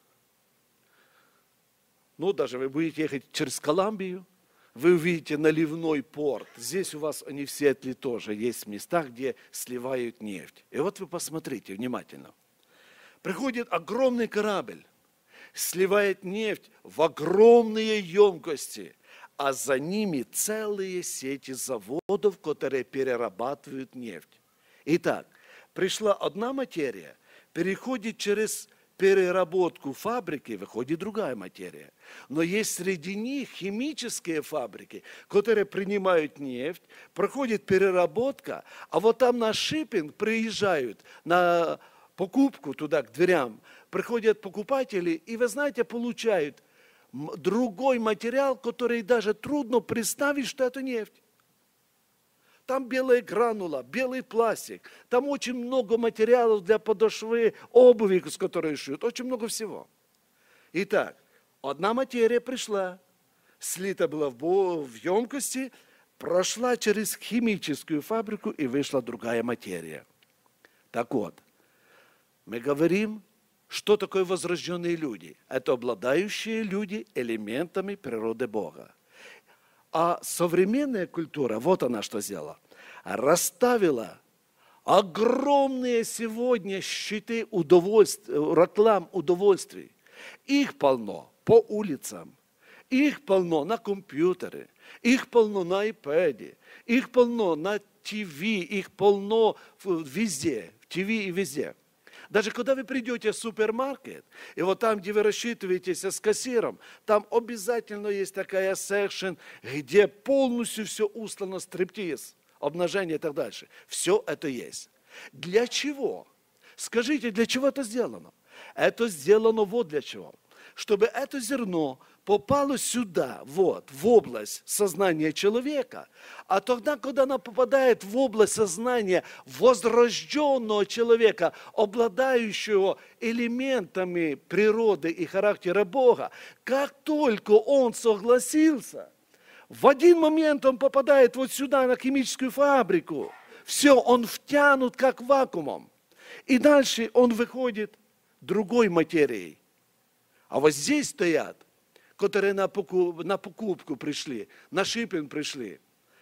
ну, даже вы будете ехать через Колумбию, вы увидите наливной порт. Здесь у вас они в Сиэтле тоже есть места, где сливают нефть. И вот вы посмотрите внимательно. Приходит огромный корабль, сливает нефть в огромные емкости, а за ними целые сети заводов, которые перерабатывают нефть. Итак, пришла одна материя, переходит через переработку фабрики, выходит другая материя. Но есть среди них химические фабрики, которые принимают нефть, проходит переработка, а вот там на шиппинг приезжают, на покупку туда, к дверям, приходят покупатели, и, вы знаете, получают другой материал, который даже трудно представить, что это нефть. Там белая гранула, белый пластик, там очень много материалов для подошвы, обуви, с которой шьют, очень много всего. Итак, одна материя пришла, слита была в емкости, прошла через химическую фабрику и вышла другая материя. Так вот, мы говорим, что такое возрожденные люди? Это обладающие люди элементами природы Бога. А современная культура, вот она что сделала, расставила огромные сегодня щиты удовольствий, реклам удовольствий. Их полно по улицам, их полно на компьютере, их полно на iPad, их полно на ТВ, их полно везде, в ТВ и везде. Даже когда вы придете в супермаркет, и вот там, где вы рассчитываетесь с кассиром, там обязательно есть такая секшн, где полностью все устлано стриптиз, обнажение и так дальше. Все это есть. Для чего? Скажите, для чего это сделано? Это сделано вот для чего. Чтобы это зерно попало сюда, вот, в область сознания человека, а тогда, когда оно попадает в область сознания возрожденного человека, обладающего элементами природы и характера Бога, как только он согласился, в один момент он попадает вот сюда, на химическую фабрику, все, он втянут как вакуумом, и дальше он выходит другой материей. А вот здесь стоят, которые на покупку, на покупку пришли, на шиппинг пришли.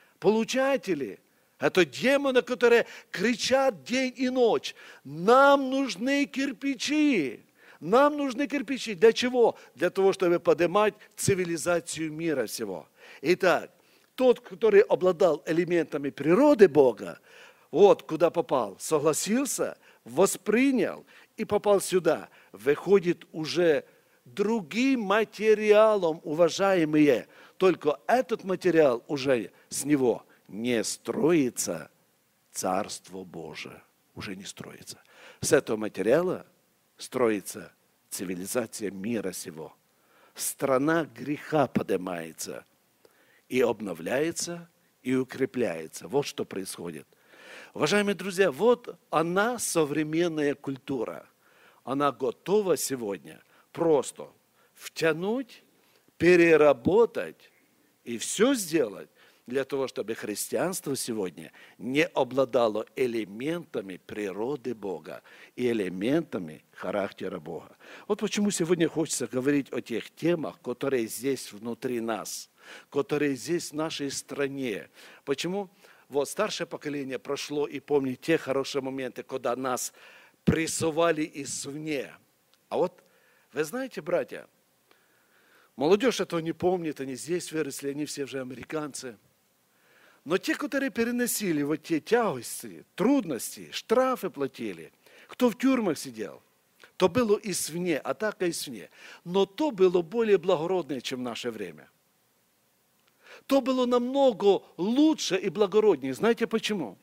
Получатели – это демоны, которые кричат день и ночь. Нам нужны кирпичи. Нам нужны кирпичи. Для чего? Для того, чтобы поднимать цивилизацию мира всего. Итак, тот, который обладал элементами природы Бога, вот куда попал, согласился, воспринял и попал сюда, выходит уже другим материалом, уважаемые. Только этот материал уже с него не строится Царство Божие. Уже не строится. С этого материала строится цивилизация мира сего. Страна греха поднимается и обновляется, и укрепляется. Вот что происходит. Уважаемые друзья, вот она, современная культура. Она готова сегодня просто втянуть, переработать и все сделать для того, чтобы христианство сегодня не обладало элементами природы Бога и элементами характера Бога. Вот почему сегодня хочется говорить о тех темах, которые здесь внутри нас, которые здесь в нашей стране. Почему? Вот старшее поколение прошло и помнит те хорошие моменты, когда нас прессовали извне. А вот вы знаете, братья, молодежь этого не помнит, они здесь выросли, они все уже американцы. Но те, которые переносили вот те тягости, трудности, штрафы платили, кто в тюрьмах сидел, то было извне, атака извне. Но то было более благородное, чем в наше время. То было намного лучше и благороднее. Знаете почему?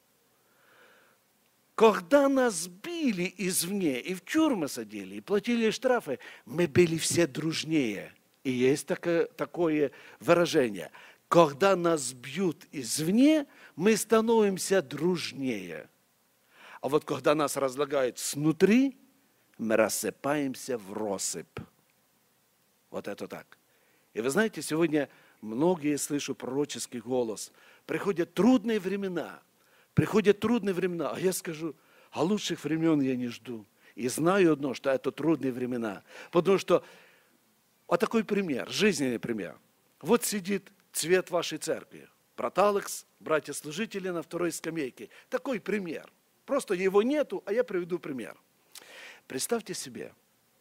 Когда нас били извне и в тюрьмы садили, и платили штрафы, мы были все дружнее. И есть такое, такое выражение. Когда нас бьют извне, мы становимся дружнее. А вот когда нас разлагают снутри, мы рассыпаемся в россыпь. Вот это так. И вы знаете, сегодня многие, слышу пророческий голос, приходят трудные времена, приходят трудные времена, а я скажу, а лучших времен я не жду. И знаю одно, что это трудные времена. Потому что, вот такой пример, жизненный пример. Вот сидит цвет вашей церкви. Брат Алекс, братья-служители на второй скамейке. Такой пример. Просто его нету, а я приведу пример. Представьте себе,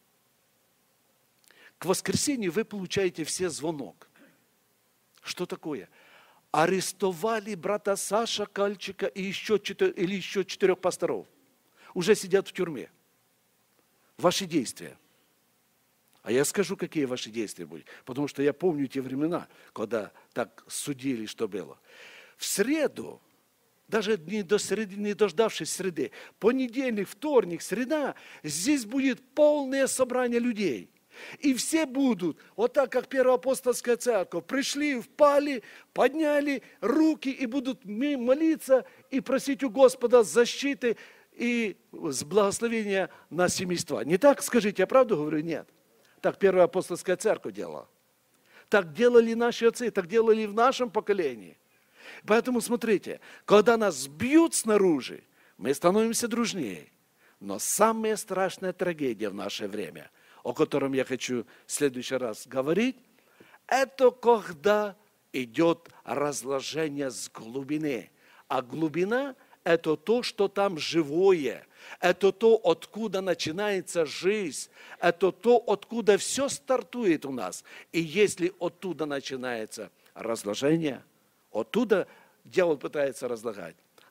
к воскресенью вы получаете все звонок. Что такое? Арестовали брата Саша Кальчика и еще четыре, или еще четырех пасторов. Уже сидят в тюрьме. Ваши действия. А я скажу, какие ваши действия будут. Потому что я помню те времена, когда так судили, что было. В среду, даже не, до среды, не дождавшись среды, понедельник, вторник, среда, здесь будет полное собрание людей. И все будут, вот так, как Первоапостольская церковь, пришли, впали, подняли руки и будут молиться и просить у Господа защиты и благословения на семейства. Не так, скажите, я правду говорю? Нет. Так Первоапостольская церковь делала. Так делали наши отцы, так делали в нашем поколении. Поэтому смотрите, когда нас бьют снаружи, мы становимся дружнее. Но самая страшная трагедия в наше время, о котором я хочу в следующий раз говорить, это когда идет разложение с глубины. А глубина – это то, что там живое. Это то, откуда начинается жизнь. Это то, откуда все стартует у нас. И если оттуда начинается разложение, оттуда дьявол пытается разлагать.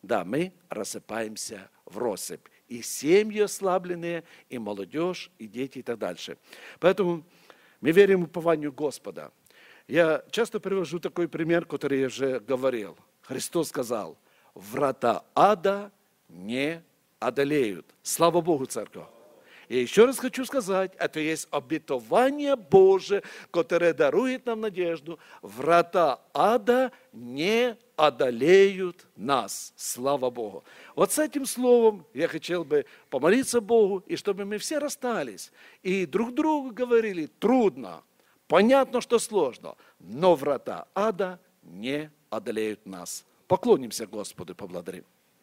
да, мы рассыпаемся в россыпь. И семьи ослабленные, и молодежь, и дети, и так дальше. Поэтому мы верим в упование Господа. Я часто привожу такой пример, который я уже говорил. Христос сказал: врата ада не одолеют. Слава Богу, церковь. И еще раз хочу сказать, это есть обетование Божие, которое дарует нам надежду. Врата ада не одолеют нас. Слава Богу. Вот с этим словом я хотел бы помолиться Богу, и чтобы мы все расстались, и друг другу говорили: трудно, понятно, что сложно, но врата ада не одолеют нас. Поклонимся Господу, поблагодарим.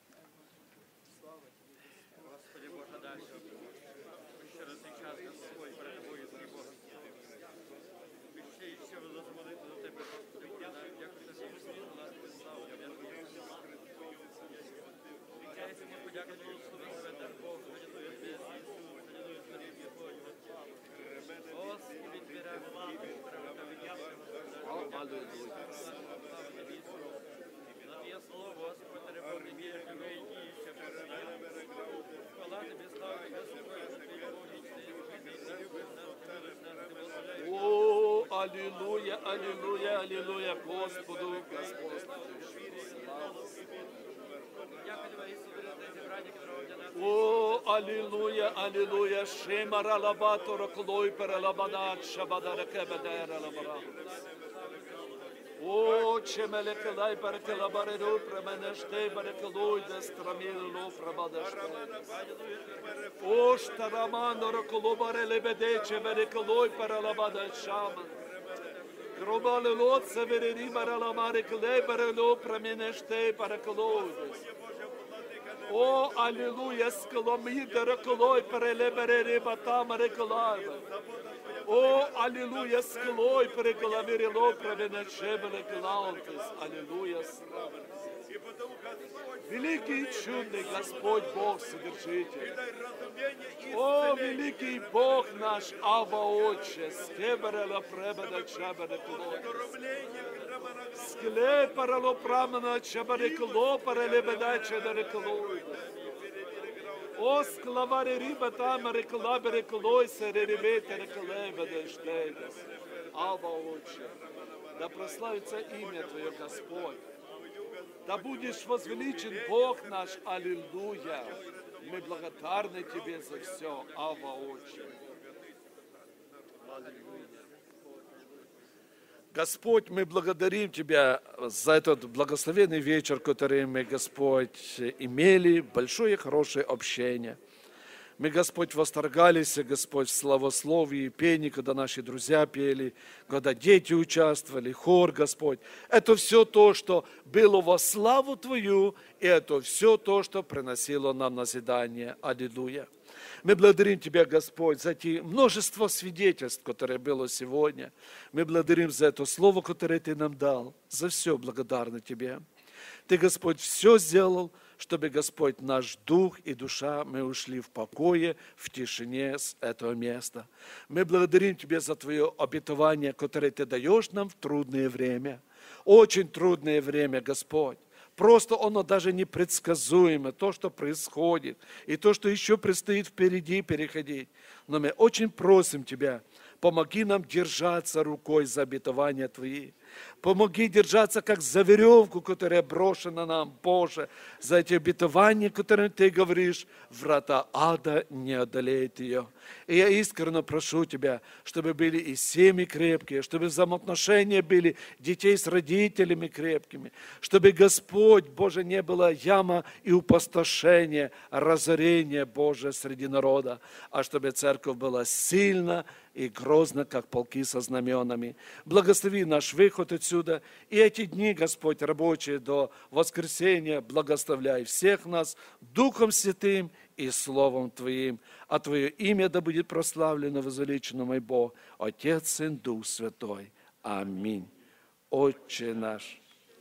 О, аллилуйя, аллилуйя, аллилуйя Господу, Господь. О, аллилуйя, аллилуйя, шемара лабатора клой перелабанат шабадара кебедера лабара. О, чемеле келай перекелабареду пременеште перекелуй дестрамилу прабадаште. О, штарамано раколобаре лебедече перекелуй перелабадашаман. Гробале лот северери переламаре клей перелу пременеште перекелуй. О, аллилуйя, сколомида раколой перелеберери батама реколайва. О, аллилуйя, склой переколомирило провенечебеле клаунтес. Аллилуйя. Великий и чудный Господь Бог Содержитель. О, великий Бог наш, Ава Отче, скеберела пребеда чабере клойтес. Склепарало прамена чабере кло перелебеда чабере клойтес. О, склавари риба там реклабере клойсе реребете реклебеде штейдес. Ава Отче, да прославится имя Твое, Господь. Да будешь возвеличен Бог наш, аллилуйя. Мы благодарны Тебе за все, Ава Отче. Господь, мы благодарим Тебя за этот благословенный вечер, который мы, Господь, имели, большое хорошее общение. Мы, Господь, восторгались, Господь, в славословии, пении, когда наши друзья пели, когда дети участвовали, хор, Господь. Это все то, что было во славу Твою, и это все то, что приносило нам назидание. Аллилуйя. Мы благодарим Тебя, Господь, за те множество свидетельств, которые было сегодня. Мы благодарим за это слово, которое Ты нам дал. За все благодарны Тебе. Ты, Господь, все сделал, чтобы, Господь, наш дух и душа, мы ушли в покое, в тишине с этого места. Мы благодарим Тебя за Твое обетование, которое Ты даешь нам в трудное время. Очень трудное время, Господь. Просто оно даже непредсказуемо, то, что происходит, и то, что еще предстоит впереди переходить. Но мы очень просим Тебя, помоги нам держаться рукой за обетования Твои. Помоги держаться, как за веревку, которая брошена нам, Боже, за эти обетования, которые Ты говоришь, врата ада не одолеют ее. И я искренне прошу Тебя, чтобы были и семьи крепкие, чтобы взаимоотношения были детей с родителями крепкими, чтобы, Господь, Боже, не было яма и опустошения, разорения, Боже, среди народа, а чтобы церковь была сильна и грозна, как полки со знаменами. Благослови наш выход отсюда, и эти дни, Господь, рабочие до воскресения, благословляй всех нас Духом Святым и Словом Твоим, а Твое имя да будет прославлено, возвеличено, мой Бог, Отец, Сын, Дух Святой. Аминь. Отче наш,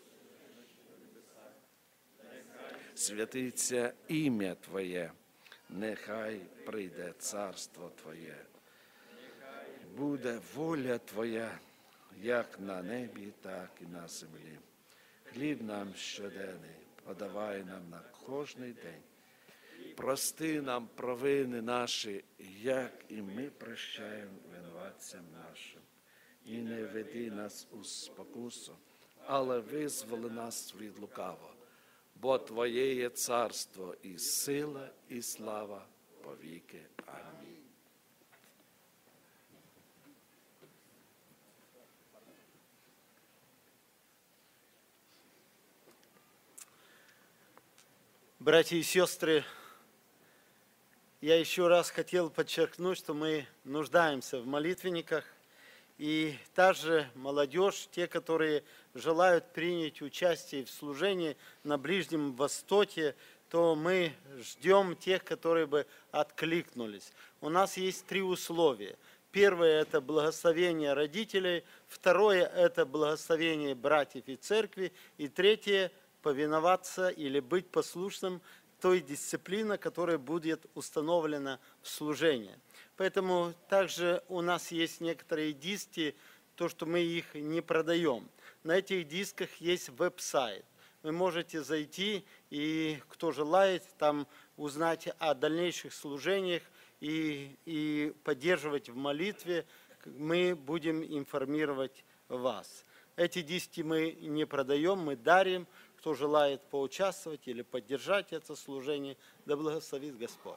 святиться ім'я Твоє, нехай прийде царство Твоє. Буде воля Твоя, як на небі, так і на землі. Хліб нам щоденний подавай нам на кожний день. Прости нам провини наші, як і ми прощаємо винуватцям нашим. І не веди нас у спокусу, але визволи нас від лукавого. Бо Твоє є царство, і сила, і слава повіки. Амінь. Братья и сестры, я еще раз хотел подчеркнуть, что мы нуждаемся в молитвенниках. И та же молодежь, те, которые желают принять участие в служении на Ближнем Востоке, то мы ждем тех, которые бы откликнулись. У нас есть три условия. Первое – это благословение родителей. Второе – это благословение братьев и церкви. И третье – повиноваться или быть послушным той дисциплине, которая будет установлена в служении. Поэтому также у нас есть некоторые диски, то, что мы их не продаем. На этих дисках есть веб-сайт. Вы можете зайти и, кто желает, там узнать о дальнейших служениях и, и поддерживать в молитве. Мы будем информировать вас. Эти диски мы не продаем, мы дарим. Кто желает поучаствовать или поддержать это служение, да благословит Господь.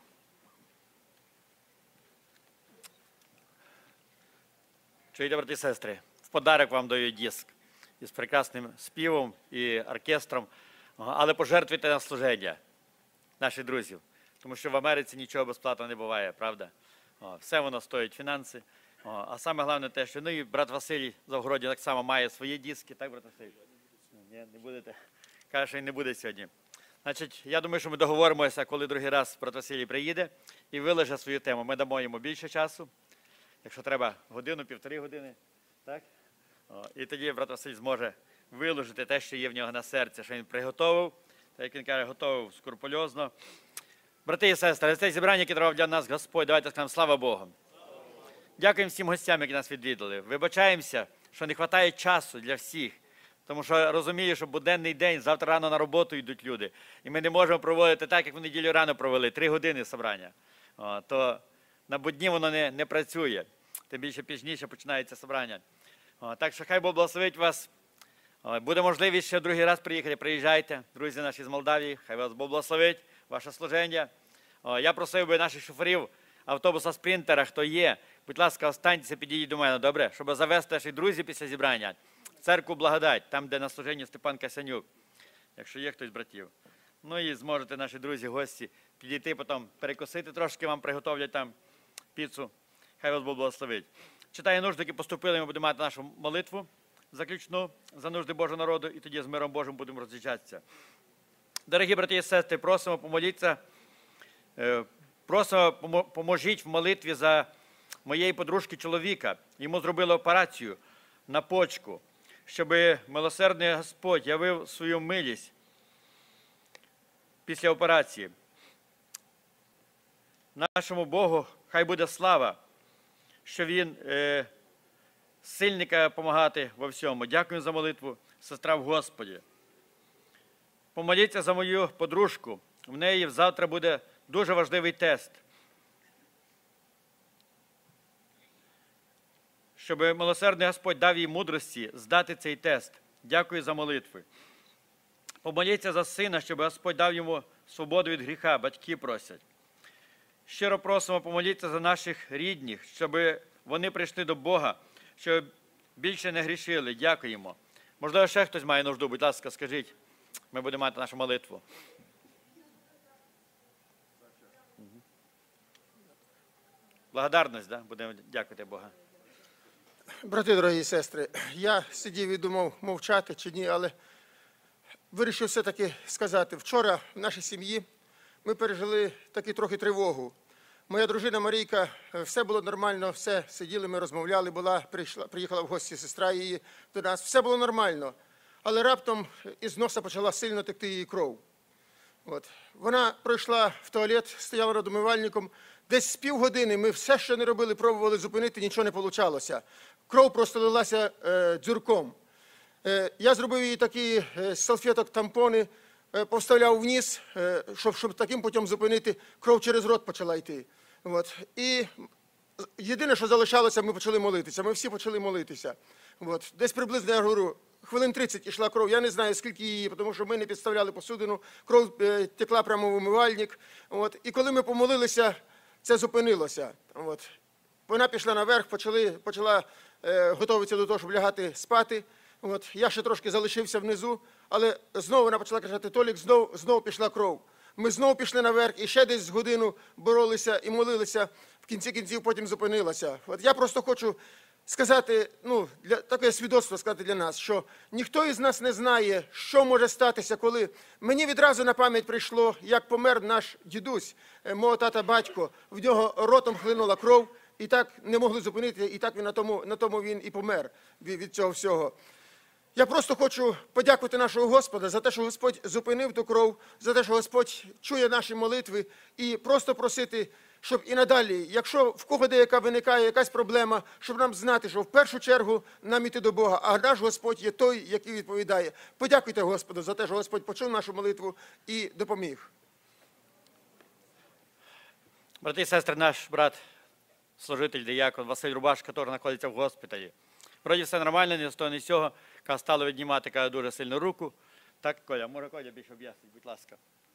Чуєте, брати і сестри, в подарок вам даю диск із прекрасним співом і оркестром, але пожертвуйте на служення наших друзів, тому що в Америці нічого безплатно не буває, правда? Все воно стоїть фінанси. А саме головне те, що ну і брат Василій Завгороді так само має свої диски, так, брат Василій? Ні, не будете? Каже, що і не буде сьогодні. Значить, я думаю, що ми договоримося, коли другий раз брат Василій приїде і вилеже свою тему. Ми дамо йому більше часу, якщо треба годину, півтори години, так? О, і тоді брат Василь зможе виложити те, що є в нього на серці, що він приготовив, так як він каже, готовив скрупульозно. Брати і сестри, це зібрання, яке дарував для нас Господь, давайте скажемо слава Богу. Дякуємо всім гостям, які нас відвідали. Вибачаємося, що не вистачає часу для всіх. Тому що розумію, що буденний день, завтра рано на роботу йдуть люди. І ми не можемо проводити так, як в неділю рано провели, три години зібрання. То на будні воно не, не працює. Тим більше пізніше починається зібрання. Так що хай Бог благословить вас. Буде можливість ще другий раз приїхати, приїжджайте, друзі наші з Молдавії, хай вас Бог благословить, ваше служення. Я просив би наших шоферів автобуса Спринтера, хто є, будь ласка, останьтеся, підійдіть до мене, добре? Щоб завести наших друзів після зібрання. Церкву Благодать, там, де на служенні Степан Касянюк, якщо є хтось з братів. Ну і зможете наші друзі, гості, підійти, потім перекусити трошки, вам приготовлять там піцу. Хай вас Бог благословить. Читаю нужди, які поступили, ми будемо мати нашу молитву заключну за нужди Божого народу, і тоді з миром Божим будемо роз'їжджатися. Дорогі брати і сестри, просимо помоліться, просимо поможіть в молитві за моєї подружки чоловіка. Йому зробили операцію на почку, щоб милосердний Господь явив свою милість після операції. Нашому Богу хай буде слава, що Він е, сильника допомагати во всьому. Дякую за молитву, сестра в Господі. Помоліться за мою подружку. В неї завтра буде дуже важливий тест. Щоб милосердний Господь дав їй мудрості здати цей тест. Дякую за молитви. Помоліться за сина, щоб Господь дав йому свободу від гріха, батьки просять. Щиро просимо помоліться за наших рідних, щоб вони прийшли до Бога, щоб більше не грішили. Дякуємо. Можливо, ще хтось має нужду, будь ласка, скажіть. Ми будемо мати нашу молитву. Благодарність, да? Будемо дякувати Бога. Брати, дорогі сестри, я сидів і думав, мовчати чи ні, але вирішив все-таки сказати. Вчора в нашій сім'ї ми пережили таки трохи тривогу. Моя дружина Марійка, все було нормально, все, сиділи, ми розмовляли, була, прийшла, приїхала в гості сестра її до нас, все було нормально. Але раптом із носа почала сильно текти її кров. От. Вона пройшла в туалет, стояла над умивальником. Десь з півгодини ми все, що не робили, пробували зупинити, нічого не вийшло. Кров просто лилася е, дзюрком. Е, я зробив їй такі е, салфеток, тампони, е, повставляв вниз, е, щоб, щоб таким путем зупинити, кров через рот почала йти. От. І єдине, що залишалося, ми почали молитися. Ми всі почали молитися. От. Десь приблизно, я говорю, хвилин тридцять ішла кров. Я не знаю, скільки її, тому що ми не підставляли посудину. Кров е, текла прямо в умивальник. От. І коли ми помолилися, це зупинилося. От. Вона пішла наверх, почали, почала е, готуватися до того, щоб лягати спати. От. Я ще трошки залишився внизу, але знову вона почала казати, Толік, знову, знову пішла кров. Ми знову пішли наверх і ще десь годину боролися і молилися. В кінці кінців потім зупинилася. От я просто хочу сказати, ну, для, таке свідоцтво сказати для нас, що ніхто із нас не знає, що може статися, коли... Мені відразу на пам'ять прийшло, як помер наш дідусь, мого тата-батько, в нього ротом хлинула кров, і так не могли зупинити, і так він на тому, на тому він і помер від, від цього всього. Я просто хочу подякувати нашого Господа за те, що Господь зупинив ту кров, за те, що Господь чує наші молитви, і просто просити, щоб і надалі, якщо в кого деяка виникає якась проблема, щоб нам знати, що в першу чергу нам іти до Бога, а наш Господь є той, який відповідає. Подякуйте Господу за те, що Господь почув нашу молитву і допоміг. Брати і сестри, наш брат, служитель, диякон Василь Рубаш, який знаходиться в госпіталі. Вроді все нормально, не з того, не з цього. Коли стало віднімати, каже, дуже сильно руку. Так, Коля, може Коля більше об'яснить, будь ласка.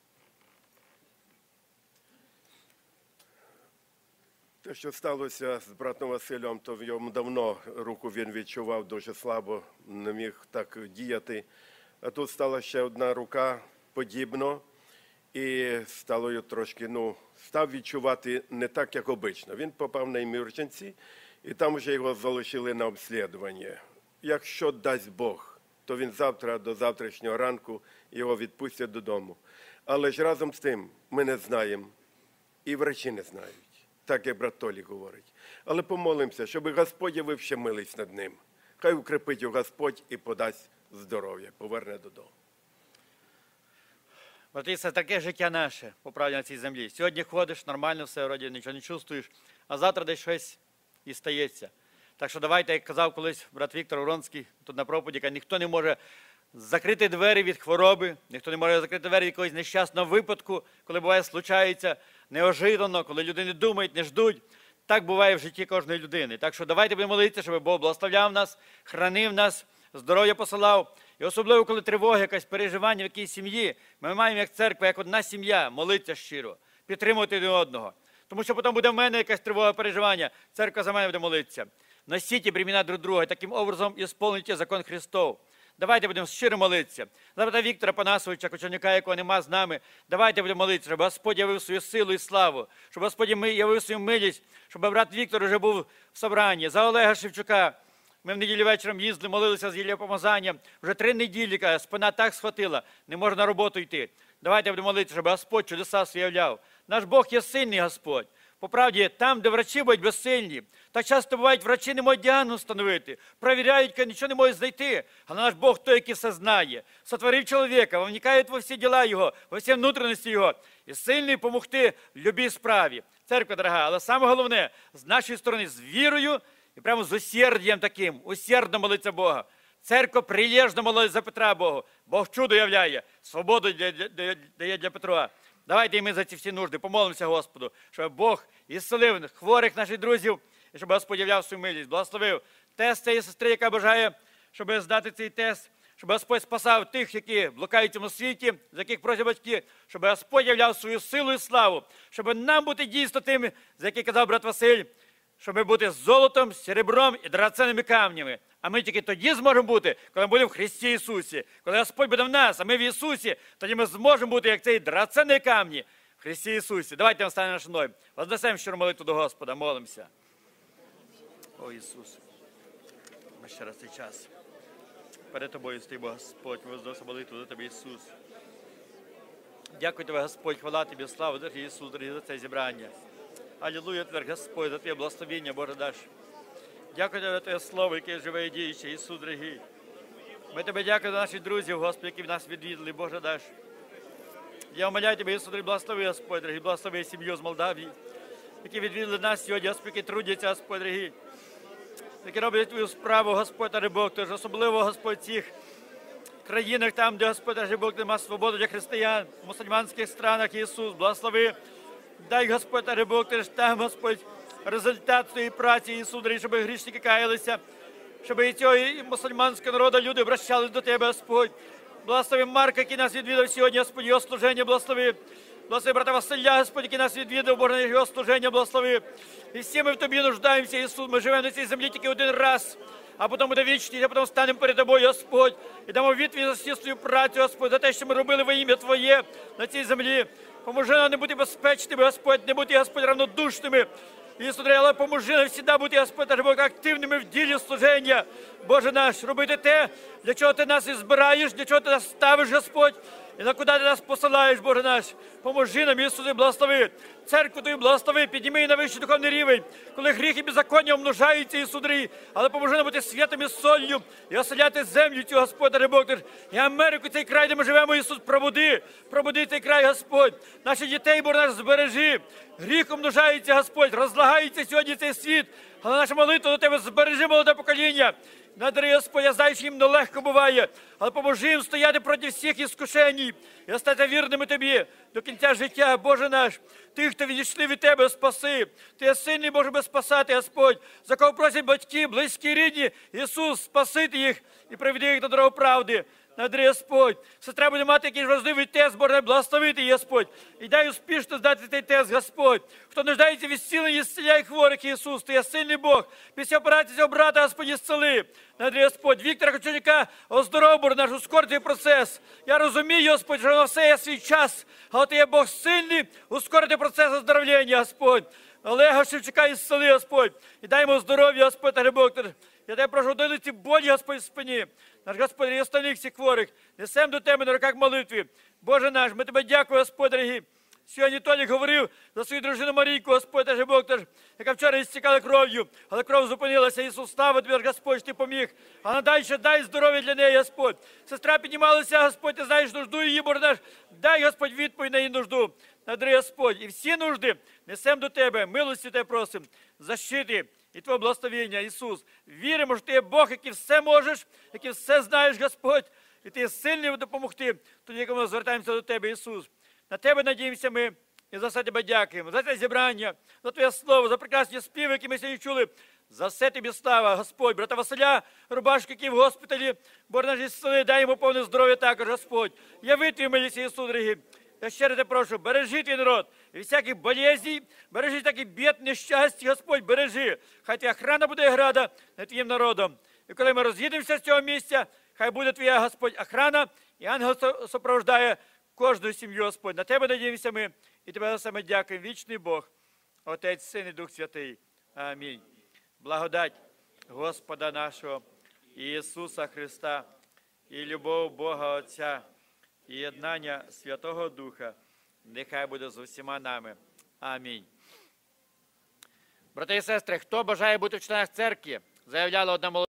Те, що сталося з братом Василем, то в йому давно руку він відчував дуже слабо, не міг так діяти. А тут стала ще одна рука подібно, і стало його трошки, ну, став відчувати не так, як обично. Він попав на емердженсі, і там вже його залишили на обслідування. Якщо дасть Бог, то він завтра, до завтрашнього ранку, його відпустять додому. Але ж разом з тим ми не знаємо, і врачі не знають, так як брат Толік говорить. Але помолимося, щоб Господь явив ще милість над ним. Хай укрепить його Господь і подасть здоров'я, поверне додому. Брати, це таке життя наше, по правді на цій землі. Сьогодні ходиш, нормально все, вроді нічого не чувствуєш, а завтра десь щось і стається. Так що давайте, як казав колись брат Віктор Уронський, тут на проповіді, каже, ніхто не може закрити двері від хвороби, ніхто не може закрити двері від якогось нещасного випадку, коли буває, случається неожиданно, коли люди не думають, не ждуть. Так буває в житті кожної людини. Так що давайте будемо молитися, щоб Бог благословляв нас, хранив нас, здоров'я посилав. І особливо, коли тривога, якась переживання в якійсь сім'ї, ми маємо як церква, як одна сім'я, молитися щиро, підтримувати один одного. Тому що потім буде в мене якась тривога, переживання, церква за мене буде молитися. Носіть бремена друг друга, і таким образом ісполнюйте закон Христов. Давайте будемо щиро молитися. За брата Віктора Панасовича, Кочерняка, якого нема з нами, давайте будемо молитися, щоб Господь явив свою силу і славу, щоб Господь явив свою милість, щоб брат Віктор вже був в собранні. За Олега Шевчука. Ми в неділю вечором їздили, молилися з Ілля помазанням. Вже три неділі, каже, спина так схватила, не можна на роботу йти. Давайте будемо молитися, щоб Господь чудеса свої являв. Наш Бог є сильний Господь. По правді, там, де врачі будуть безсильні, так часто бувають, врачі не можуть діагноз встановити, провіряють, нічого не можуть знайти. Але наш Бог той, який все знає, сотворив чоловіка, вникає во всі діла його, во всі внутрішності його, і сильний помогти в любій справі. Церква дорога, але саме головне, з нашої сторони, з вірою і прямо з усердям таким, усердно молиться Бога. Церква прилежно молиться за Петра Богу. Бог чудо являє, свободу дає для Петра. Давайте і ми за ці всі нужди помолимося Господу, щоб Бог ісцелив хворих наших друзів, і щоб Господь являв свою милість, благословив тест цієї сестри, яка бажає, щоб здати цей тест, щоб Господь спасав тих, які блукають в цьому світі, з яких просять батьки, щоб Господь являв свою силу і славу, щоб нам бути дійсно тими, за які казав брат Василь, щоб бути золотом, серебром і драгоценними камнями. А ми тільки тоді зможемо бути, коли ми будемо в Христі Ісусі. Коли Господь буде в нас, а ми в Ісусі, тоді ми зможемо бути, як цей драгоценні камні в Христі Ісусі. Давайте настанемо наші ноги. Вознесемо щиру молитву до Господа, молимося. О Ісус, ми ще раз цей час. Перед Тобою стоїмо, Господь, ми возносимо молитву до Тебе, Ісус. Дякую Тебе, Господь, хвала Тобі, слава, дорогі Ісус, дорогі, за це зібрання. Алілуя, Твер, Господь, за Твоє благословення, Боже даш. Дякую Тебе за Твоє Слово, яке живе і діюче, Ісус, дорогий. Ми Тебе дякуємо за наших друзів, Господи, які в нас відвідали, Боже даш. Я умоляю Тебе, Ісус, благослови, Господь, дорогий, благослови сім'ю з Молдавії, які відвідали нас сьогодні, Господь, які трудяться, Господь, дорогий, які роблять Твою справу, Господь, та Бог, Тож особливо, Господь, цих, країнах, там, де, Господь, Боже Бог, нема свободи для християн, в мусульманських странах, Ісус, благослови. Дай, Господь, Боже Бог, ти ж там, Господь, результат своєї праці, Ісус, щоб грішники каялися, щоб і цього і мусульманського народу люди обращались до Тебе, Господь. Благослови Марка, який нас відвідав сьогодні, Господь, його служення, благослови. Благослови брата Василя, Господь, який нас відвідав, Боже, його служення, благослови. І всі ми в Тобі нуждаємося, Ісус, ми живемо на цій землі тільки один раз, а потім буде вічність, а потім станемо перед Тобою, Господь, і дамо відповідь за всю свою працю, Господь, за те, що ми робили во ім'я Твоє на цій землі. Поможи нам не бути безпечними, Господь, не бути, Господь, равнодушними. Ісус, але поможи нам завжди бути, Господь, активними в ділі служення. Боже наш, робити те, для чого Ти нас і збираєш, для чого Ти нас ставиш, Господь, і на куди Ти нас посилаєш, Боже наш. Поможи нам, Ісусе, благослови. Церкву Твою благослови, підніми її на вищий духовний рівень, коли гріх і беззаконня умножаються, Ісудрі, але поможи нам бути святом і солью і оселяти землю цю, Господь, Боже Бог, і Америку, цей край, де ми живемо, Ісус, пробуди, пробуди цей край, Господь. Наші дітей, Боже наш, збережи. Гріх умножається, Господь, розлагається сьогодні цей світ, але наша молитва до Тебе, збережи молоде покоління. Надари, Господь, я знаю, що їм нелегко буває, але поможи їм стояти проти всіх іскушень і остати вірними Тобі до кінця життя, Боже наш. Тих, хто відійшли від Тебе, спаси. Ти є сильний, Боже, без спасати, Господь. За кого просять батьки, близькі, рідні, Ісус, спасити їх і приведи їх до дороги правди. Надари, Господь. Сестра буде мати якийсь важливий тест, Боже, благословити її, Господь. І дай успішно здати цей тест, Господь. Хто нуждається від зцілення, зціляй хворих, Ісус. Ти є сильний Бог. Після операції цього брата, Господь, зціли. Надари, Господь. Віктора Кочуняка, оздоров, Боже, наш ускорити процес. Я розумію, Господь, що на все є свій час. Але Ти є Бог сильний, ускорити процес оздоровлення, Господь. Олега Шевчука ісцели, Господь. І дай йому здоров'я, Господь, Боже Бог. Я тебе прошу, удали ці болі, Господь, в спині. Наш Господь, і остальних всіх хворих. Несем до Тебе на руках молитві. Боже наш, ми Тебе дякуємо, Господь, дорогі. Сьогодні Толік говорив за свою дружину Марійку, Господь, Боже Бог, яка вчора істікала кров'ю, але кров зупинилася. Ісус, слава Тобі, Господь, Ти поміг. А надай ще, дай здоров'я для неї, Господь. Сестра піднімалася, Господь, Ти знаєш нужду її, Боже наш. Дай, Господь, відповідь на її нужду. Надари, Господь, і всі нужди несем до Тебе, милості Тебе просим, защити і Твого благословення, Ісус. Віримо, що Ти є Бог, який все можеш, який все знаєш, Господь, і Ти є сильний допомогти, тоді, як ми звертаємося до Тебе, Ісус. На Тебе надіємося ми і за все Тебе дякуємо, за це зібрання, за Твоє Слово, за прекрасні співи, які ми сьогодні чули. За все Тобі слава, Господь. Брата Василя, Рубашки, який в госпіталі, Боже наш ісцели, дай йому повне здоров'я також, Господь. Яви Твій милість, Ісус, дорогі. Я ще раз прошу, бережи Твій народ від всяких болезней, бережи таких бід, нещастя, Господь, бережи. Хай Твоя охрана буде града над Твоїм народом. І коли ми роз'їдемося з цього місця, хай буде Твоя, Господь, охрана, і ангел супроводжує кожну сім'ю, Господь. На Тебе надіємося ми, і Тебе саме дякуємо. Вічний Бог, Отець, Син і Дух Святий. Амінь. Благодать Господа нашого Ісуса Христа і любов Бога Отця, і єднання Святого Духа, нехай буде з усіма нами. Амінь. Брати і сестри, хто бажає бути в членах церкви, заявляла одна молодь.